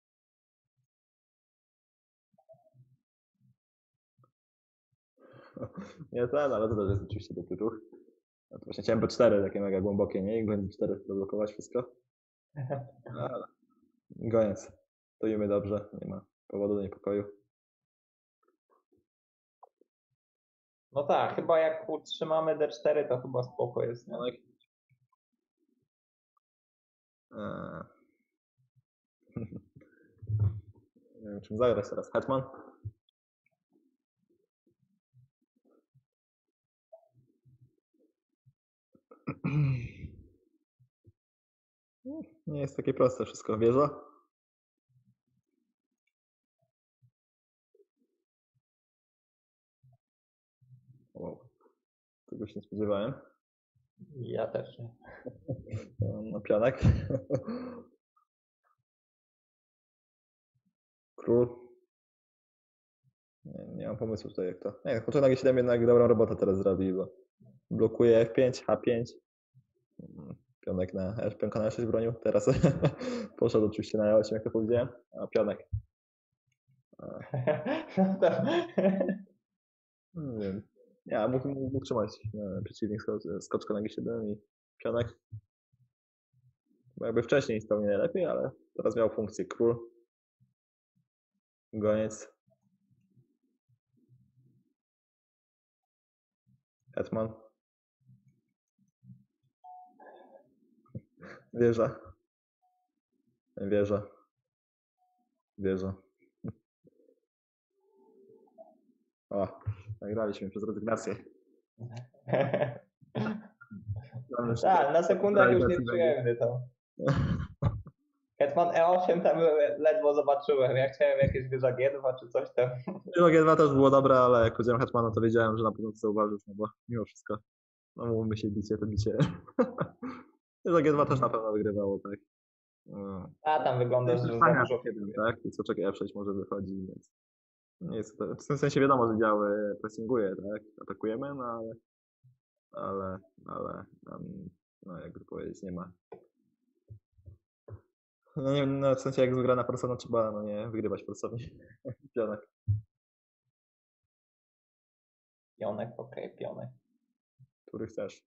Nie ten, ale to też jest oczywiście dobry ruch. No to właśnie chciałem B cztery, takie mega głębokie, nie? I goniec B cztery zablokować wszystko. Ale goniec. Stoimy dobrze, nie ma powodu do niepokoju. No tak, chyba jak utrzymamy D cztery, to chyba spoko jest, nie? Pionek. Eee. Nie wiem, czym zagrać teraz. Hetman? Nie jest takie proste wszystko. Wieża? Wow. Tego się nie spodziewałem. Ja też nie. No, pionek. Król. Nie, nie mam pomysłu tutaj jak to. Nie, Skoczek na G siedem jednak dobrą robotę teraz zrobi, bo blokuje F pięć, H pięć. Pionek na F, pionka na E sześć bronił. Teraz poszedł oczywiście na E osiem, jak to powiedziałem. A pionek. No to... Nie wiem. Ja mógł, mógł trzymać e, przeciwnik skoczka na G siedem i pionek. Bo jakby wcześniej stał nie najlepiej, ale teraz miał funkcję król. Goniec. Hetman. Wieża. Wieża. Wieża. O, nagraliśmy przez rezygnację. Tak, na sekundę już nie przyjemny to. Hetman E osiem tam ledwo zobaczyłem. Ja chciałem jakieś wieża G dwa czy coś tam. Wieża G dwa też było dobre, ale jak powiedziałem Hetmana, to wiedziałem, że na pewno to zauważysz, no bo mimo wszystko, no mówmy się, bicie to bicie. Wieża G dwa też na pewno wygrywało, tak. No. A tam wygląda, że za Stania dużo. jeden, tak? I co czeka F sześć może wychodzi, więc nie jest to, w tym sensie wiadomo, że działy pressinguje, tak? Atakujemy, no ale ale, ale um, no jakby to powiedzieć, nie ma. No nie no, w sensie jak gra na persona trzeba no nie wygrywać persownie. Pionek. Pionek, okej, okay, pionek. Który chcesz.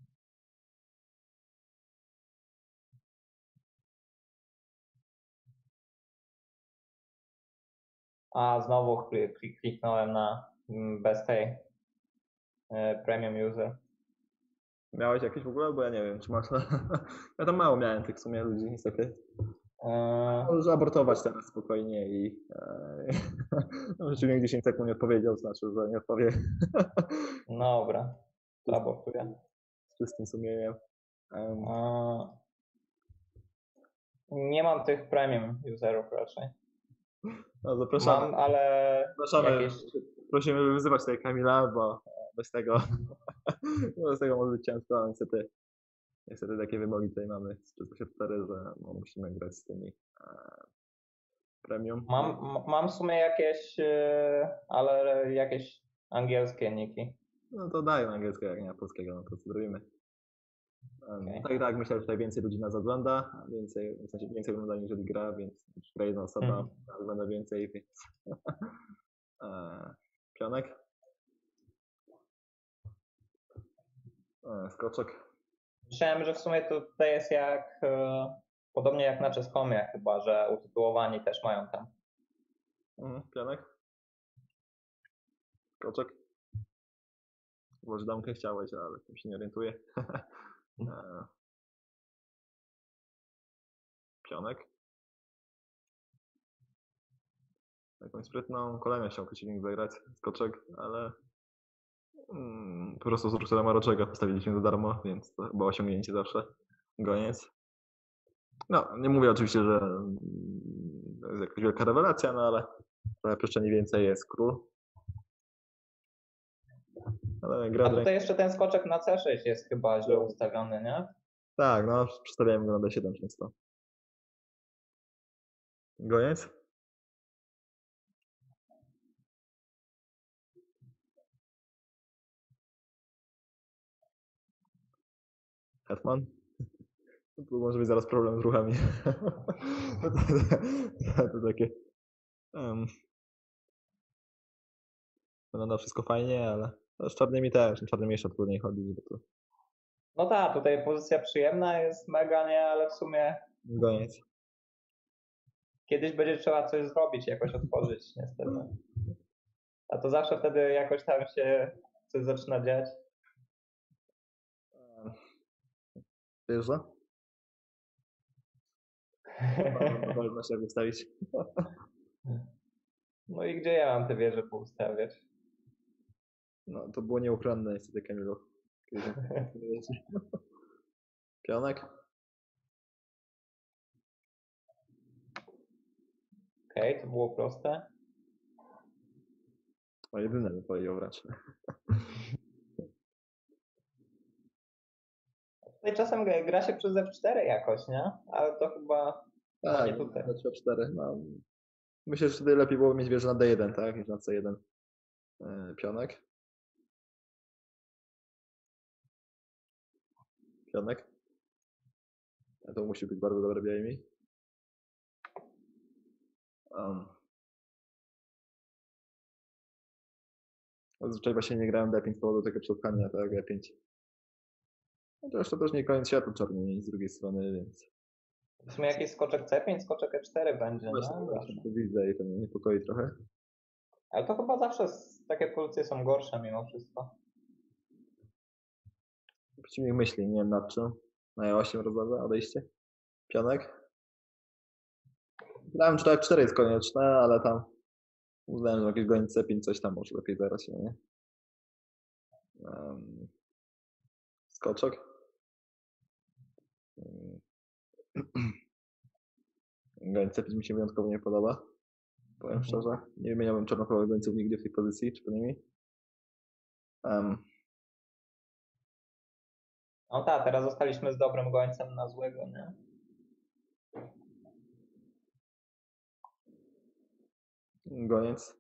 A znowu klik, kliknąłem na bez tej e, premium user. Miałeś jakieś w ogóle? Bo ja nie wiem, czy masz. Ja tam mało miałem tych w sumie ludzi, niestety. E... Możesz abortować teraz spokojnie i e... no, rzeczywiście dziesięć sekund nie odpowiedział, znaczy, że nie odpowie. No dobra, to abortuję. Z czystym sumieniem. Um... E... Nie mam tych premium userów raczej. No zapraszamy. Mam, ale zapraszamy. Jakieś... Prosimy wyzywać tutaj Kamila, bo bez tego bez tego może być ciężko, ale niestety niestety takie wymogi tutaj mamy z trzysta cztery, że no, musimy grać z tymi e, premium. Mam, mam w sumie jakieś, ale jakieś angielskie niki. No to dają angielskiego, jak nie ma polskiego, no to co zrobimy. Um, okay. Tak i tak, myślę, że tutaj więcej ludzi nas ogląda, więcej, w sensie więcej ogląda niżeli gra, więc gra jedna osoba, hmm. ogląda więcej, więc e, pionek. E, skoczek. Myślałem, że w sumie to tutaj jest jak e, podobnie jak na Chess.comie chyba, że utytułowani też mają tam. Mhm, pionek. Skoczek. Może damkę chciałeś, ale tym się nie orientuję. e, pionek. Jakąś sprytną kolejną chciał przeciwnik zagrać. Skoczek, ale mm, po prostu z Russella Maroczego postawiliśmy za darmo, więc to chyba osiągnięcie zawsze. Goniec. No, nie mówię oczywiście, że to jest jakaś wielka rewelacja, no ale trochę przestrzeni więcej jest król. Ale gra A tutaj jeszcze ten skoczek na C sześć jest chyba źle ustawiony, nie? Tak, no przestawiałem go na D siedem często. Goniec? Hetman? Tu może być zaraz problem z ruchami. to, to, to, to takie... Um, wygląda wszystko fajnie, ale z czarnymi też, z czarnymi jeszcze trudniej chodzić. Bo to... No tak, tutaj pozycja przyjemna jest mega, nie, ale w sumie... Goniec. Kiedyś będzie trzeba coś zrobić, jakoś otworzyć niestety. A to zawsze wtedy jakoś tam się coś zaczyna dziać. Wiesz, że? Można się wystawić. No i gdzie ja mam te wieże poustawiać? No, to było nieuchronne niestety, Kamilu. Pionek? Okej, okay, to było proste. O, jedyne bym powiedział wręcz. Tutaj czasem gra się przez F cztery jakoś, nie? Ale to chyba tak, nie tutaj. F cztery. No. Myślę, że wtedy lepiej było mieć wieżę na D jeden, tak? Niż na C jeden. Yy, pionek. Pionek. To musi być bardzo dobre białymi. Um. Zazwyczaj właśnie nie grałem D pięć z powodu tego przepchania, tak? D pięć. No to jeszcze też nie koniec świata czarny z drugiej strony, więc... W sumie jakiś skoczek C pięć, skoczek E cztery będzie, właśnie, no? Właśnie to widzę i to mnie niepokoi trochę. Ale to chyba zawsze takie pozycje są gorsze mimo wszystko. Przeciwnik myśli, nie wiem nad czym. Na E osiem rozważa odejście. Pionek. Grałem, czy to F cztery jest konieczne, ale tam uznałem, że jakieś goniec C pięć coś tam może lepiej zagrać, nie? Um, skoczek. Um, Goń C pięć mi się wyjątkowo nie podoba. Powiem szczerze. Nie wymieniałbym czarnopolowych gońców nigdzie w tej pozycji, czy przynajmniej. Um, No tak, teraz zostaliśmy z dobrym gońcem na złego, nie? goniec.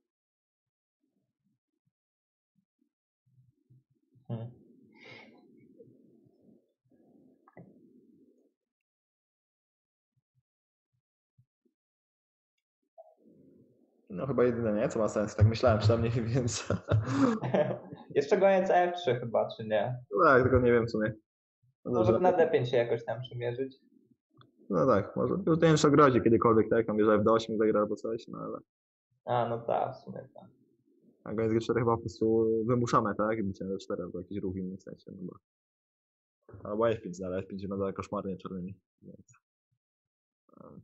Hmm. No chyba jedyne, nie? Co ma sens. Tak myślałem przynajmniej, więc... Jeszcze goniec F trzy chyba, czy nie? No tak, tylko nie wiem w sumie. No Może dobrze. na D pięć się jakoś tam przymierzyć. No tak, może. Już to nie grozi kiedykolwiek, tak? Tam bierze F do osiem zagra albo coś, no ale... A, no tak, w sumie tak. A goniec G cztery chyba po prostu wymuszamy, tak? Bicie G cztery albo jakiś ruch w innym sensie, no bo... Albo F pięć, ale F pięć wygląda koszmarnie czarnymi, więc... Um.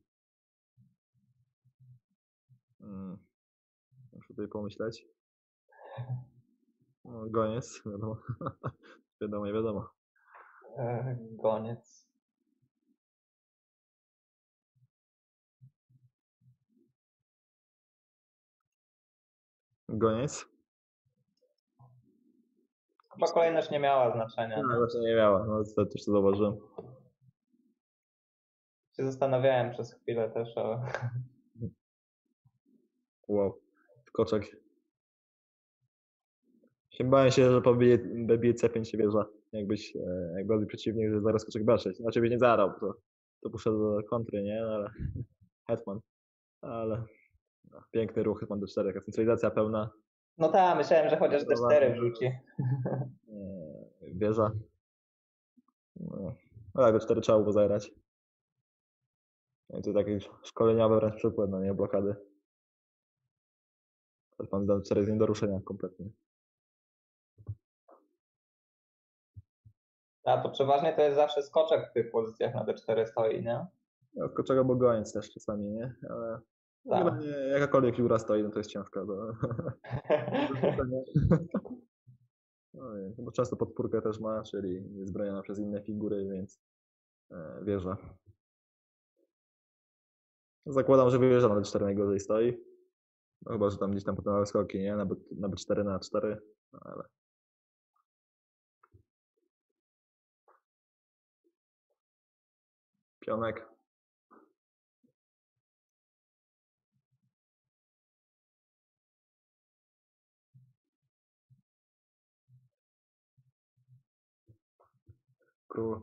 Hmm. Muszę tutaj pomyśleć. No, goniec, wiadomo. wiadomo, nie wiadomo. E, goniec. Goniec? Chyba kolejność nie miała znaczenia. No, No. właśnie nie miała, no to też to zauważyłem. Się zastanawiałem przez chwilę też, ale... Wow, skoczek. Się bałem się, że pobije, pobije C pięć się wieża. Jakbyś, e, jak byłby przeciwnik, że zaraz skoczek B sześć. Znaczy byś nie zarał, bo to, to poszedł do kontry, nie? No, ale hetman. Ale no, piękny ruch, hetman D cztery, jaka centralizacja pełna. No tak, myślałem, że chociaż D cztery wrzuci. E, wieża. No, ale D cztery trzeba było zagrać. No, to taki szkoleniowy wręcz przykład, no nie, blokady. Hetman D cztery jest nie do ruszenia kompletnie. A to przeważnie to jest zawsze skoczek w tych pozycjach na D cztery stoi, nie? No, skoczek albo goniec też czasami, nie? Ale Tak. chyba nie, jakakolwiek pióra stoi, no to jest ciężko. To... no, nie, bo często podpórkę też ma, czyli jest broniona przez inne figury, więc e, wieża. Zakładam, że wieża na D cztery najgorzej stoi. No chyba, że tam gdzieś tam potem małe skoki, nie? Na, B, na B cztery na A cztery, no, ale... Pionek. Król.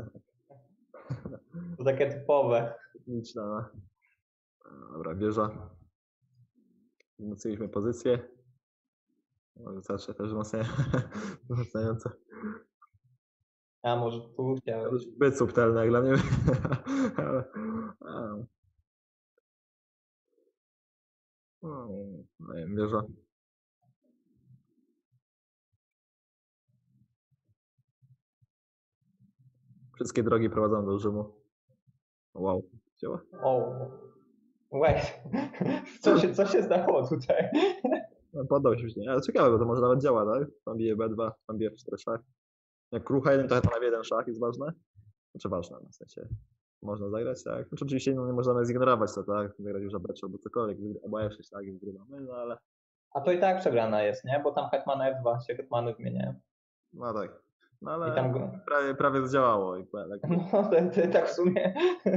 To takie typowe. Techniczna. No. Dobra, wieża. Wzmocniliśmy pozycję. Może zawsze też wzmacniające. A może tu To chciałeś? już zbyt subtelne jak dla mnie. Ale, a. No, nie wiem, wieża. Wszystkie drogi prowadzą do Rzymu. Wow, działa? O, weź. Co się, co się stało tutaj? No, poddał się już, nie? Ale ciekawe, bo to może nawet działa, tak? Tam bije B dwa, tam bije F cztery szach. Jak krucha jeden, to chyba na jeden szach jest ważne. Znaczy ważne, w sensie można zagrać, tak? Znaczy oczywiście no, nie możemy zignorować to, tak? Zagrać już B trzy albo cokolwiek, albo F sześć, tak? I wygrywamy, no ale... A to i tak przegrana jest, nie? Bo tam hetman F dwa się hetmany wymieniają. No tak. No ale I tam go... prawie, prawie zdziałało. I tak, No, to, to, tak w sumie.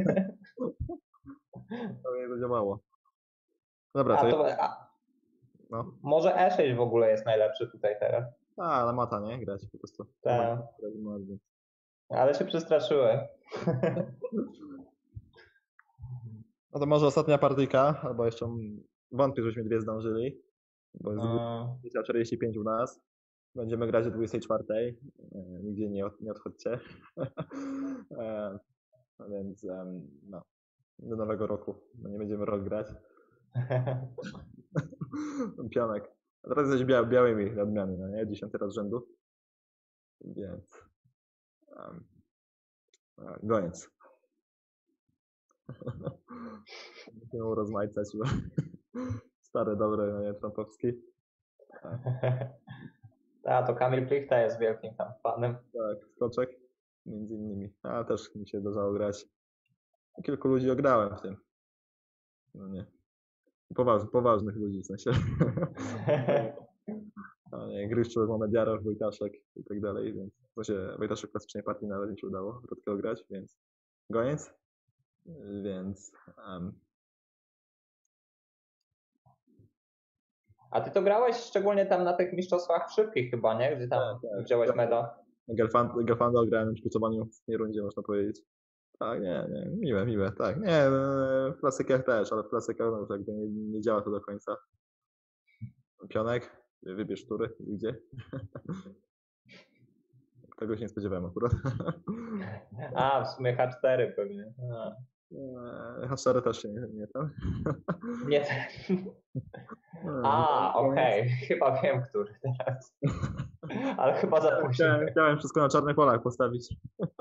prawie zadziałało. Dobra, A to... to, a, No. może E sześć w ogóle jest najlepszy tutaj teraz. A, na mata, nie? Grać po prostu. Tak. No, Ale się przestraszyłem. no to może ostatnia partyjka, albo jeszcze wątpię, żebyśmy dwie zdążyli. Bo jest Mm. dwadzieścia czterdzieści pięć u nas. Będziemy grać o dwudziestej czwartej. E, nigdzie nie, od, nie odchodźcie. e, no więc um, no, do nowego roku. No nie będziemy rok grać. Pionek. A teraz jesteś bia białymi odmiany, no nie? Dziesiąty raz z rzędu. Więc... Um, a, goniec. Musimy urozmaicać. Stary, dobry, no nie? Trampowski. A, to Kamil Plichta jest wielkim tam fanem. Tak, skoczek. Między innymi. A też mi się zdarzało grać. Kilku ludzi ograłem w tym. No nie. Poważnych, poważnych ludzi w sensie. A nie, Gryszczuk, Mamediarow, Wojtaszek i tak dalej, więc w sensie Wojtaszek klasycznej partii nawet nie się udało krótko grać, więc goniec. Więc um, A ty to grałeś szczególnie tam na tych mistrzostwach szybkich chyba, nie? Gdzie tam Tak, tak. wziąłeś medal. Gelfanda grałem w przygotowaniu w tej rundzie, można powiedzieć. Tak, nie, nie, miłe, miłe, tak. Nie, e, w klasykach też, ale w klasykach no, jakby nie, nie działa to do końca. Pionek, wybierz tury, gdzie? Tego się nie spodziewałem akurat. A, w sumie H cztery pewnie. A. E, H cztery też się nie, nie ten. Nie. A, okej. Okay. Chyba wiem, który teraz. Ale chyba za późno. Chciałem, chciałem wszystko na czarnych polach postawić.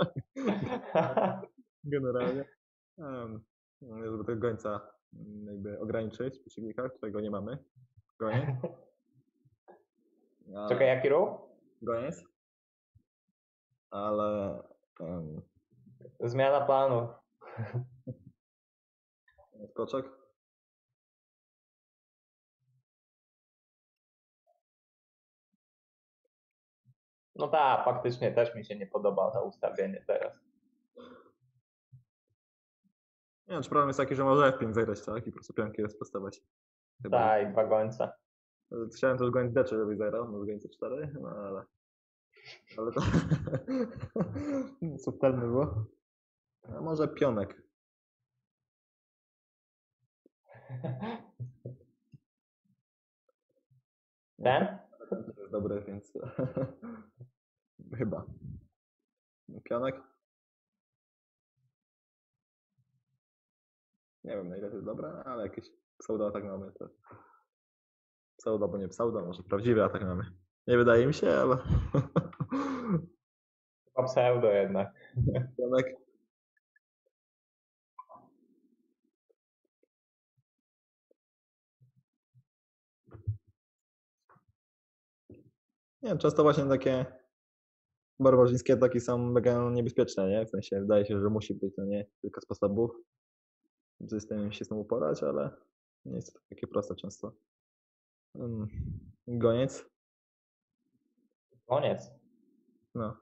Generalnie. Um, żeby tego gońca jakby ograniczyć w przeciwnikach, którego nie mamy. Goniec. Ale... Czekaj, jaki ruch? Goniec. Ale... Um... Zmiana planu. Skoczek. No tak, faktycznie też mi się nie podoba to ustawienie teraz. Nie wiem, czy problem jest taki, że może F pięć zagrać, tak? I po prostu pionki rozprostować. Tak, i dwa gońce. Chciałem też gońc D trzy, żeby zagrał, może gońce cztery, no ale... Ale to... subtelne było. A może pionek. Ten? To jest dobre, więc... Chyba. Pionek? Nie wiem, na ile to jest dobre, ale jakiś pseudo atak mamy. To... Pseudo, bo nie pseudo, może prawdziwy atak mamy. Nie wydaje mi się, ale... Chyba pseudo jednak. Pionek? Nie wiem, często właśnie takie barbarzyńskie ataki są mega niebezpieczne, nie? W sensie wydaje się, że musi być, no nie? Kilka sposobów, żeby z tym się z tym uporać, ale nie jest to takie proste często. Um, goniec? Koniec. No.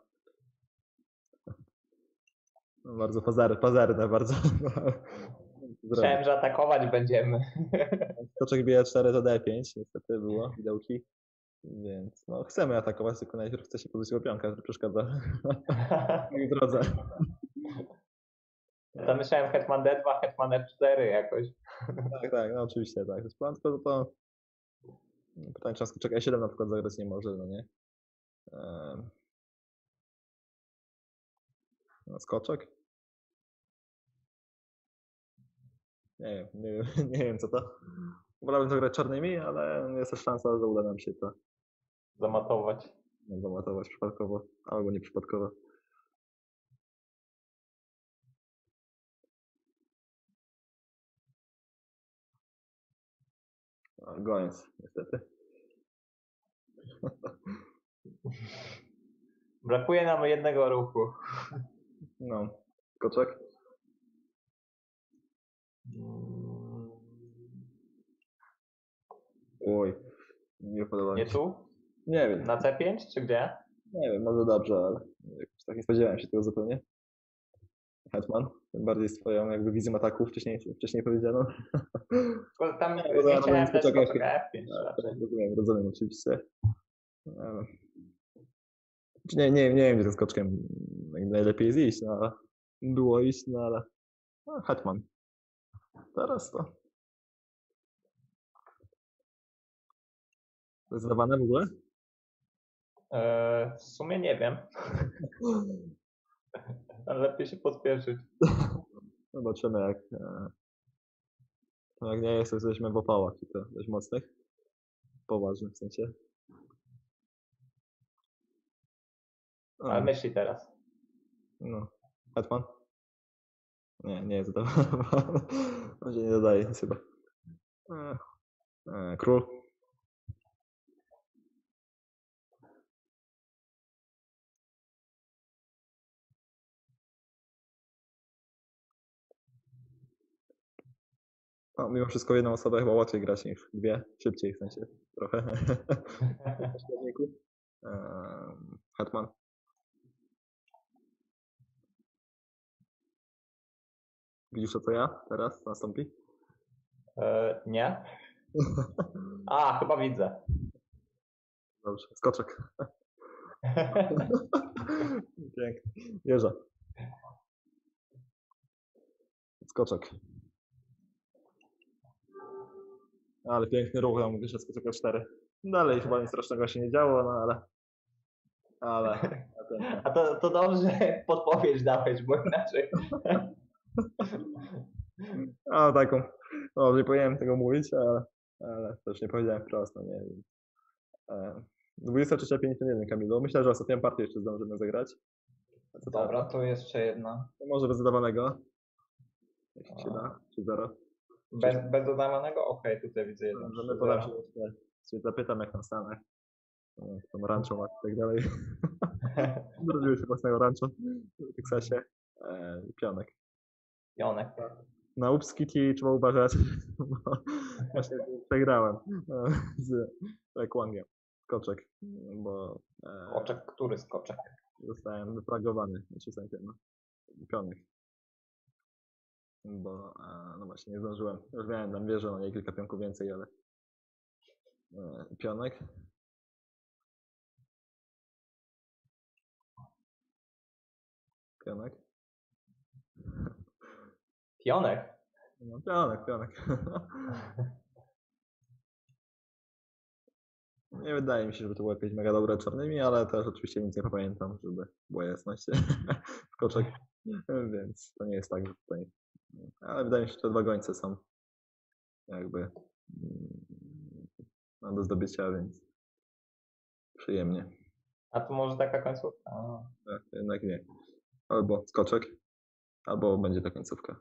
no bardzo pazary, pazarne bardzo. Myślałem, że atakować będziemy. Skoczek bije cztery to D pięć, niestety było, widełki. Więc no, chcemy atakować, tylko najpierw chce się pozycja pionka, to przeszkadza w drodze. To myślałem hetman D dwa, hetman F cztery jakoś. Tak, tak, no oczywiście, tak. To jest plan, tylko to pytanie, czy skoczek E siedem na przykład zagrać nie może, no nie? Um, no, skoczek? Nie wiem, nie wiem, nie wiem co to. Wolałbym to grać czarnymi, ale jest też szansa, że uda nam się to zamatować. No, zamatować przypadkowo, albo nieprzypadkowo. Goniec, niestety. Brakuje nam jednego ruchu. No, skoczek. Oj, nie podoba mi się. Nie tu? Nie wiem. Na C pięć czy gdzie? Nie wiem, może dobrze, ale jakoś tak nie spodziewałem się tego zupełnie. Hetman, tym bardziej swoją jakby wizją ataku wcześniej, wcześniej powiedziano. Tylko tam nie, nie, nie chciałem też skoczek F pięć. Rozumiem, rozumiem oczywiście. Nie, nie, nie wiem, gdzie tym skoczkiem najlepiej jest iść, no ale było iść, no ale no, Hetman. Teraz to. Zdawane w ogóle? Eee, w sumie nie wiem. Ale lepiej się pospieszyć. Zobaczymy jak jak nie jest, to jesteśmy w opałach i to dość mocnych. Poważnych w sensie. Ale myśli teraz. No. Hetman? Nie, nie jest to. On się nie dodaje nic chyba. E, e, król. No, mimo wszystko jedną osobę chyba łatwiej grać niż dwie. Szybciej w sensie trochę. Ehm, Hetman. Widzisz to co ja teraz nastąpi? E, nie? A, chyba widzę. Dobrze, skoczek. Pięknie. Wieża. Skoczek. Ale piękny ruch, tam wyszedł skoczek o cztery. Dalej chyba nic strasznego się nie działo, no ale... Ale... A to, to dobrze podpowiedź dałeś, bo inaczej... A taką... No, nie powinienem tego mówić, ale, ale też nie powiedziałem wprost, no nie wiem. E, dwadzieścia trzecia pięćdziesiąt jeden, Kamilu. Myślę, że ostatnią partię jeszcze zdążymy zagrać. Co Dobra, to jeszcze jedna. to może bez dodawanego. Jeśli się da, czy zero. Bez, bez dodawanego? Okej, okay, tutaj widzę jeden. Możemy podam się jeszcze, się zapytam jak na Stanach. Tam rancho ma i tak dalej. Zrobiły się własnego rancho w Teksasie. E, pionek. Pionek. Na Upskiti trzeba uważać, bo właśnie przegrałem e, z Kwangiem. Skoczek, bo e, Skoczek, który skoczek? zostałem wyfragowany, znaczy w sensie, no, pionek. Bo e, no właśnie nie zdążyłem. Już miałem tam wieżę, no nie kilka pionków więcej, ale e, pionek. Pionek. Pionek? No, pionek, pionek. Nie wydaje mi się, żeby to było jakieś mega dobre czarnymi, ale też oczywiście nic nie pamiętam, żeby była jasność. Skoczek. Więc to nie jest tak, że tutaj. Ale wydaje mi się, że te dwa gońce są jakby no, do zdobycia, więc przyjemnie. A to może taka końcówka? A. Tak, jednak nie. Albo skoczek, albo będzie ta końcówka.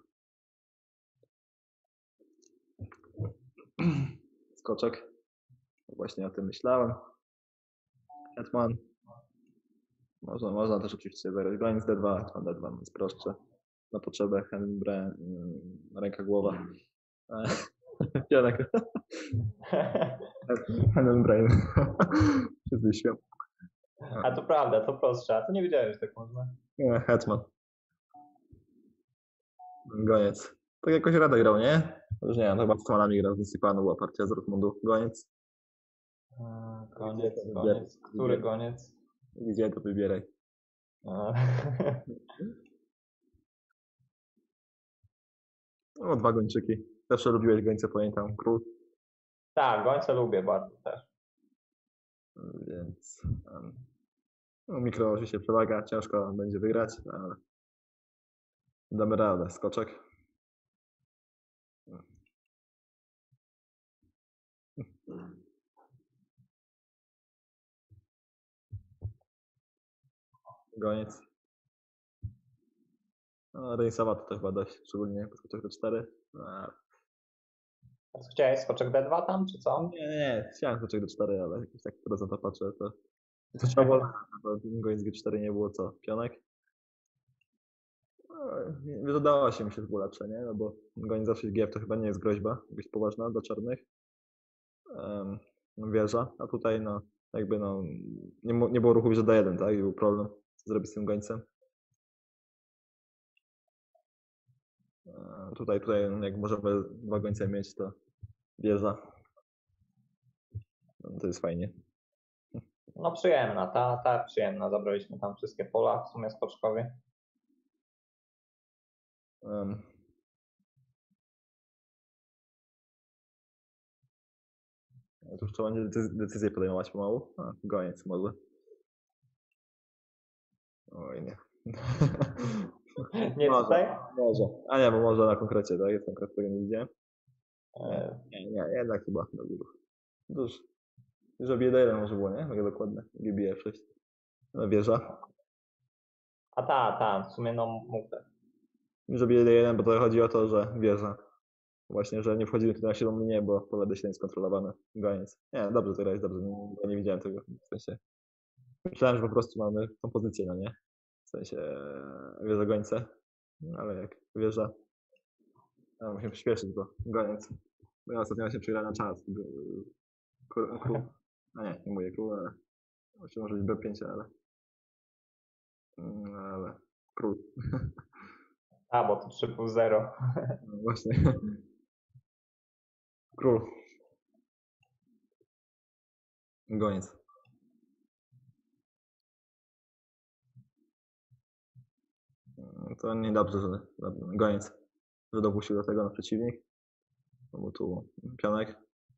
Skoczek. Właśnie o tym myślałem. Hetman. Można, można też oczywiście zagrać goniec D dwa, Hetman D dwa, jest prostsze. Na potrzebę Henbre, ręka, głowa. Pionek. Henbrain. Się zwyświam. A to prawda, to prostsze. A to nie wiedziałem, że tak można. Nie, Hetman. Goniec. Tak jakoś Rada grał, nie? Już nie wiem, chyba z Hetmanami grał, z Dissipanu była partia z Dortmundu. Goniec. A, goniec, goniec. Który goniec? Gdzie to wybieraj. A. O, dwa gończyki. Zawsze lubiłeś gońce, pamiętam. Król. Tak, gońce lubię bardzo też. Więc um, no, mikro oczywiście przewaga, ciężko będzie wygrać, ale damy radę. Skoczek. Goniec. No, remisowa to chyba dość, szczególnie po skoczek D cztery. No, Chciałeś skoczek D dwa tam, czy co? nie, nie, chciałem skoczek D cztery, ale jakoś tak teraz na to patrzę, to to trzeba było, bo goniec G cztery nie było co? Pionek? No, dodało się mi się to było lepsze, nie? No bo goniec zawsze G F to chyba nie jest groźba jakaś poważna dla czarnych. Um, wieża, a tutaj no jakby no nie, nie było ruchu wieży D jeden, tak? I był problem, co zrobić z tym gońcem. E, tutaj, tutaj jak możemy dwa gońce mieć, to wieża. No, to jest fajnie. No przyjemna, ta, ta przyjemna. Zabraliśmy tam wszystkie pola w sumie skoczkowie. Um. Tu już trzeba będzie decyzję podejmować pomału. A, goniec może. Oj nie. Nie może, tutaj? Może. A nie, bo może na konkrecie, tak? Jest konkret, tego nie widziałem. E... Nie, nie, jednak chyba. Dobrze. Że B jeden może było, nie? Mega dokładne. G B F sześć. No wieża. A ta, ta, w sumie no mógł. Że B jeden, bo to chodzi o to, że wieża. Właśnie, że nie wchodzimy tutaj na siedem linię, bo pole D siedem jest kontrolowane. Goniec. Nie, dobrze to grałeś, dobrze. Nie, nie widziałem tego. W sensie. Myślałem, że po prostu mamy tą pozycję, no nie? W sensie wieża gońce. Ale jak wieża. A, musimy przyspieszyć, bo goniec. Bo ja ostatnio się przygrałem na czas. Król, król. A nie, nie mówię król, ale właściwie może być B pięć, ale... Mm, ale... Król. A, bo to trzy plus zero. No właśnie. Król. Goniec. No to niedobrze, że goniec, że dopuścił do tego na przeciwnik. No bo tu pionek.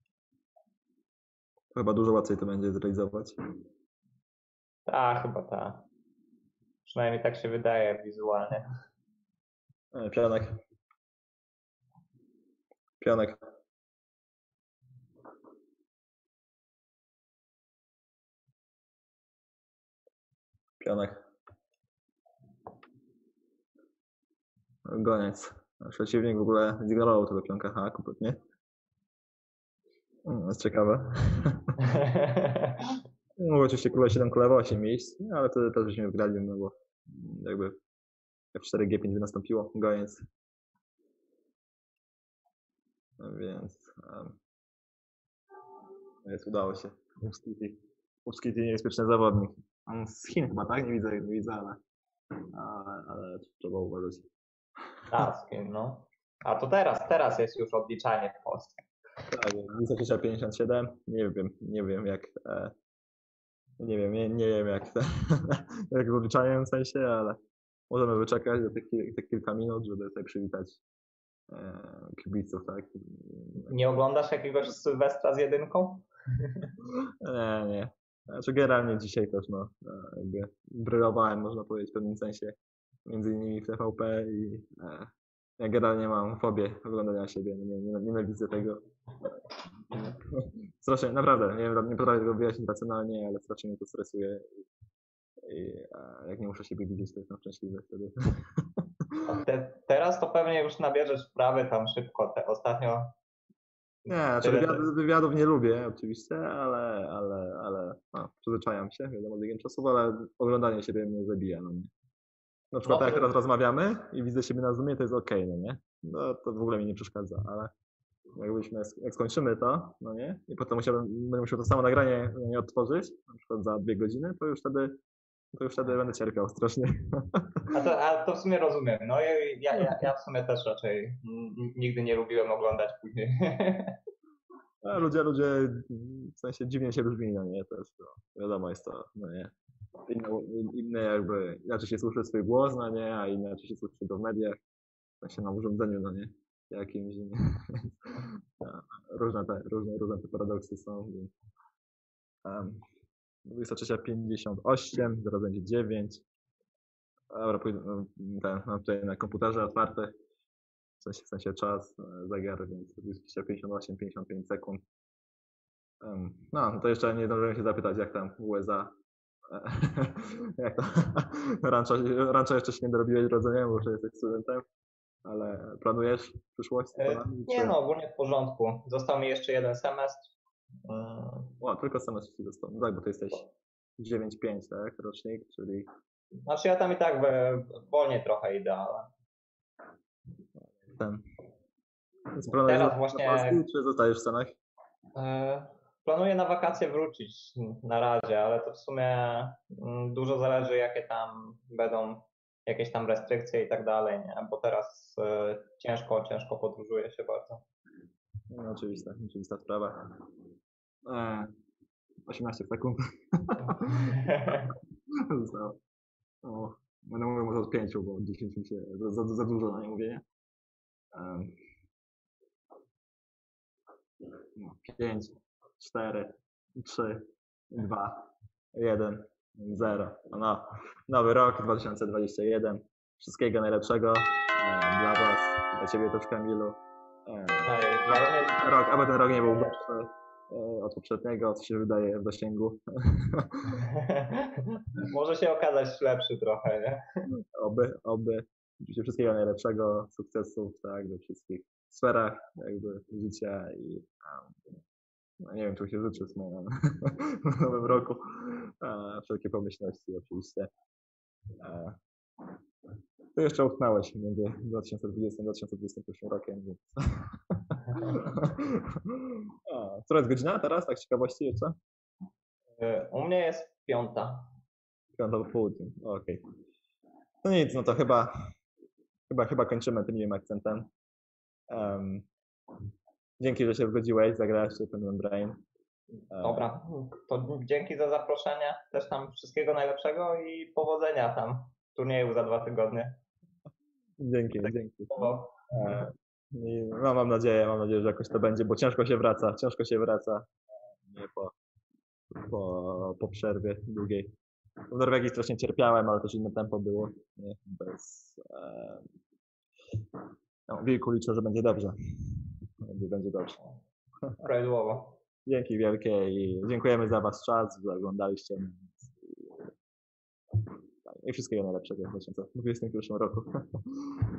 To chyba dużo łatwiej to będzie zrealizować. Tak, chyba tak. Przynajmniej tak się wydaje wizualnie. E, Pionek. Pionek. Pionek. Goniec. Przeciwnik w ogóle zignorował tego pionka H kompletnie. To jest ciekawe. Mógł oczywiście króla siedem, królowa osiem miejsc, no, ale wtedy też byśmy wygrali, no bo jakby F cztery G pięć by nastąpiło, goniec. No więc um, jest, udało się. Upskity. Upskity niebezpieczny zawodnik. On z Chin chyba, tak? Nie widzę, nie widzę, ale, ale, ale trzeba uważać. Tak, no. A to teraz, teraz jest już odliczanie w Polsce. Tak, dwadzieścia pięćdziesiąt siedem, nie wiem, nie wiem jak, e, nie wiem, nie, nie wiem jak, jak z odliczaniem w sensie, ale możemy wyczekać do tych, tych kilka minut, żeby sobie przywitać e, kibiców, tak? Nie oglądasz jakiegoś Sylwestra z jedynką? Nie, nie. Znaczy generalnie dzisiaj też, no, jakby brylowałem, można powiedzieć, w pewnym sensie, między innymi w T V P i e, ja generalnie mam fobię oglądania siebie, nie, nie, nienawidzę tego. Strasznie, naprawdę, nie, wiem, nie potrafię tego wyjaśnić racjonalnie, ale strasznie mnie to stresuje i, i a jak nie muszę siebie widzieć, to jestem szczęśliwy wtedy. Te, teraz to pewnie już nabierzesz wprawy tam szybko, te ostatnio. Nie, znaczy wywiadów, wywiadów nie lubię oczywiście, ale, ale, ale no, przyzwyczajam się, wiadomo, z biegiem czasów, ale oglądanie siebie mnie zabija, no nie. Na przykład No to- jak teraz rozmawiamy i widzę siebie na Zoomie, to jest okej, no nie? No to w ogóle mi nie przeszkadza, ale jakbyśmy, jak skończymy to, no nie? I potem musiałbym, będę musiał to samo nagranie no nie odtworzyć, na przykład za dwie godziny, to już wtedy, to już wtedy będę cierpiał strasznie. A to, a to w sumie rozumiem. No ja, ja, ja, ja w sumie też raczej n- nigdy nie lubiłem oglądać później. A ludzie, ludzie w sensie dziwnie się brzmi, no nie? To jest to, wiadomo, jest to, no nie? Inne, inne jakby, inaczej się słyszy swój głos, no nie? A inaczej się słyszy to w mediach, w sensie na urządzeniu, no nie? Jakimś, nie? Różne te, różne, różne te paradoksy są, więc um, dwadzieścia trzy pięćdziesiąt osiem, zaraz będzie dziewięć. Dobra, pójdę, no, ten, mam tutaj na komputerze otwarty, w sensie, w sensie czas, zegar, więc dwadzieścia pięćdziesiąt osiem, pięćdziesiąt pięć sekund. Um, no, to jeszcze nie zdążyłem się zapytać, jak tam w U S A. Jak to? Rancza, rancza jeszcze się nie dorobiłeś, rozumiem, bo już jesteś studentem, ale planujesz przyszłość? E, Nie no, ogólnie w porządku. Został mi jeszcze jeden semestr. Mm, O, tylko semestr ci został. No tak, bo ty jesteś dziewięć pięć, tak? Rocznik, czyli Znaczy ja tam i tak we- wolniej trochę idę, ale ten. Więc planujesz Teraz na właśnie- Polski, czy zostajesz w Stanach? e, planuję na wakacje wrócić na razie, ale to w sumie mm, dużo zależy jakie tam będą jakieś tam restrykcje i tak dalej, nie? Bo teraz e, ciężko, ciężko podróżuje się bardzo. No, oczywista, oczywista sprawa. E, osiemnaście sekund. Zostało. O, będę mówił może od pięciu, bo dziesięć mi się za, za, za dużo na nie mówienie. Um, no, pięć, cztery, trzy, dwa, jeden, zero. No, nowy rok dwa tysiące dwudziesty pierwszy. Wszystkiego najlepszego e, dla Was, dla Ciebie też, Kamilu. E, Ej, dla mnie- rok, aby ten rok nie był gorszy e, od poprzedniego, co się wydaje w zasięgu. Może się okazać lepszy trochę, nie? Oby, oby. Oczywiście wszystkiego najlepszego, sukcesów, tak, we wszystkich sferach jakby życia i um, no nie wiem, czego się życzy w sumie w nowym roku. E, wszelkie pomyślności oczywiście. E, Ty jeszcze upchnąłeś między dwa tysiące dwudziestym a dwa tysiące dwudziestym pierwszym rokiem. Więc... A, która jest godzina teraz, tak z ciekawości jeszcze? Y, U mnie jest piąta. Piąta po południu, okej. No nic, no to chyba, chyba, chyba kończymy tym miłym akcentem. Um, dzięki, że się zgodziłeś, zagrałeś się ten Brain. Um, Dobra, to dzięki za zaproszenie. Też tam wszystkiego najlepszego i powodzenia tam w turnieju za dwa tygodnie. Dzięki, dzięki. Bo... E, I no, mam nadzieję, mam nadzieję, że jakoś to będzie, bo ciężko się wraca, ciężko się wraca nie po, po, po przerwie długiej. W Norwegii strasznie cierpiałem, ale też inne tempo było. Nie, bez, e, no, wilku liczę, że będzie dobrze. Będzie, będzie dobrze. Prawidłowo. Dzięki wielkie i dziękujemy za wasz czas, że oglądaliście. I wszystkiego najlepszego w dwa tysiące dwudziestym pierwszym roku.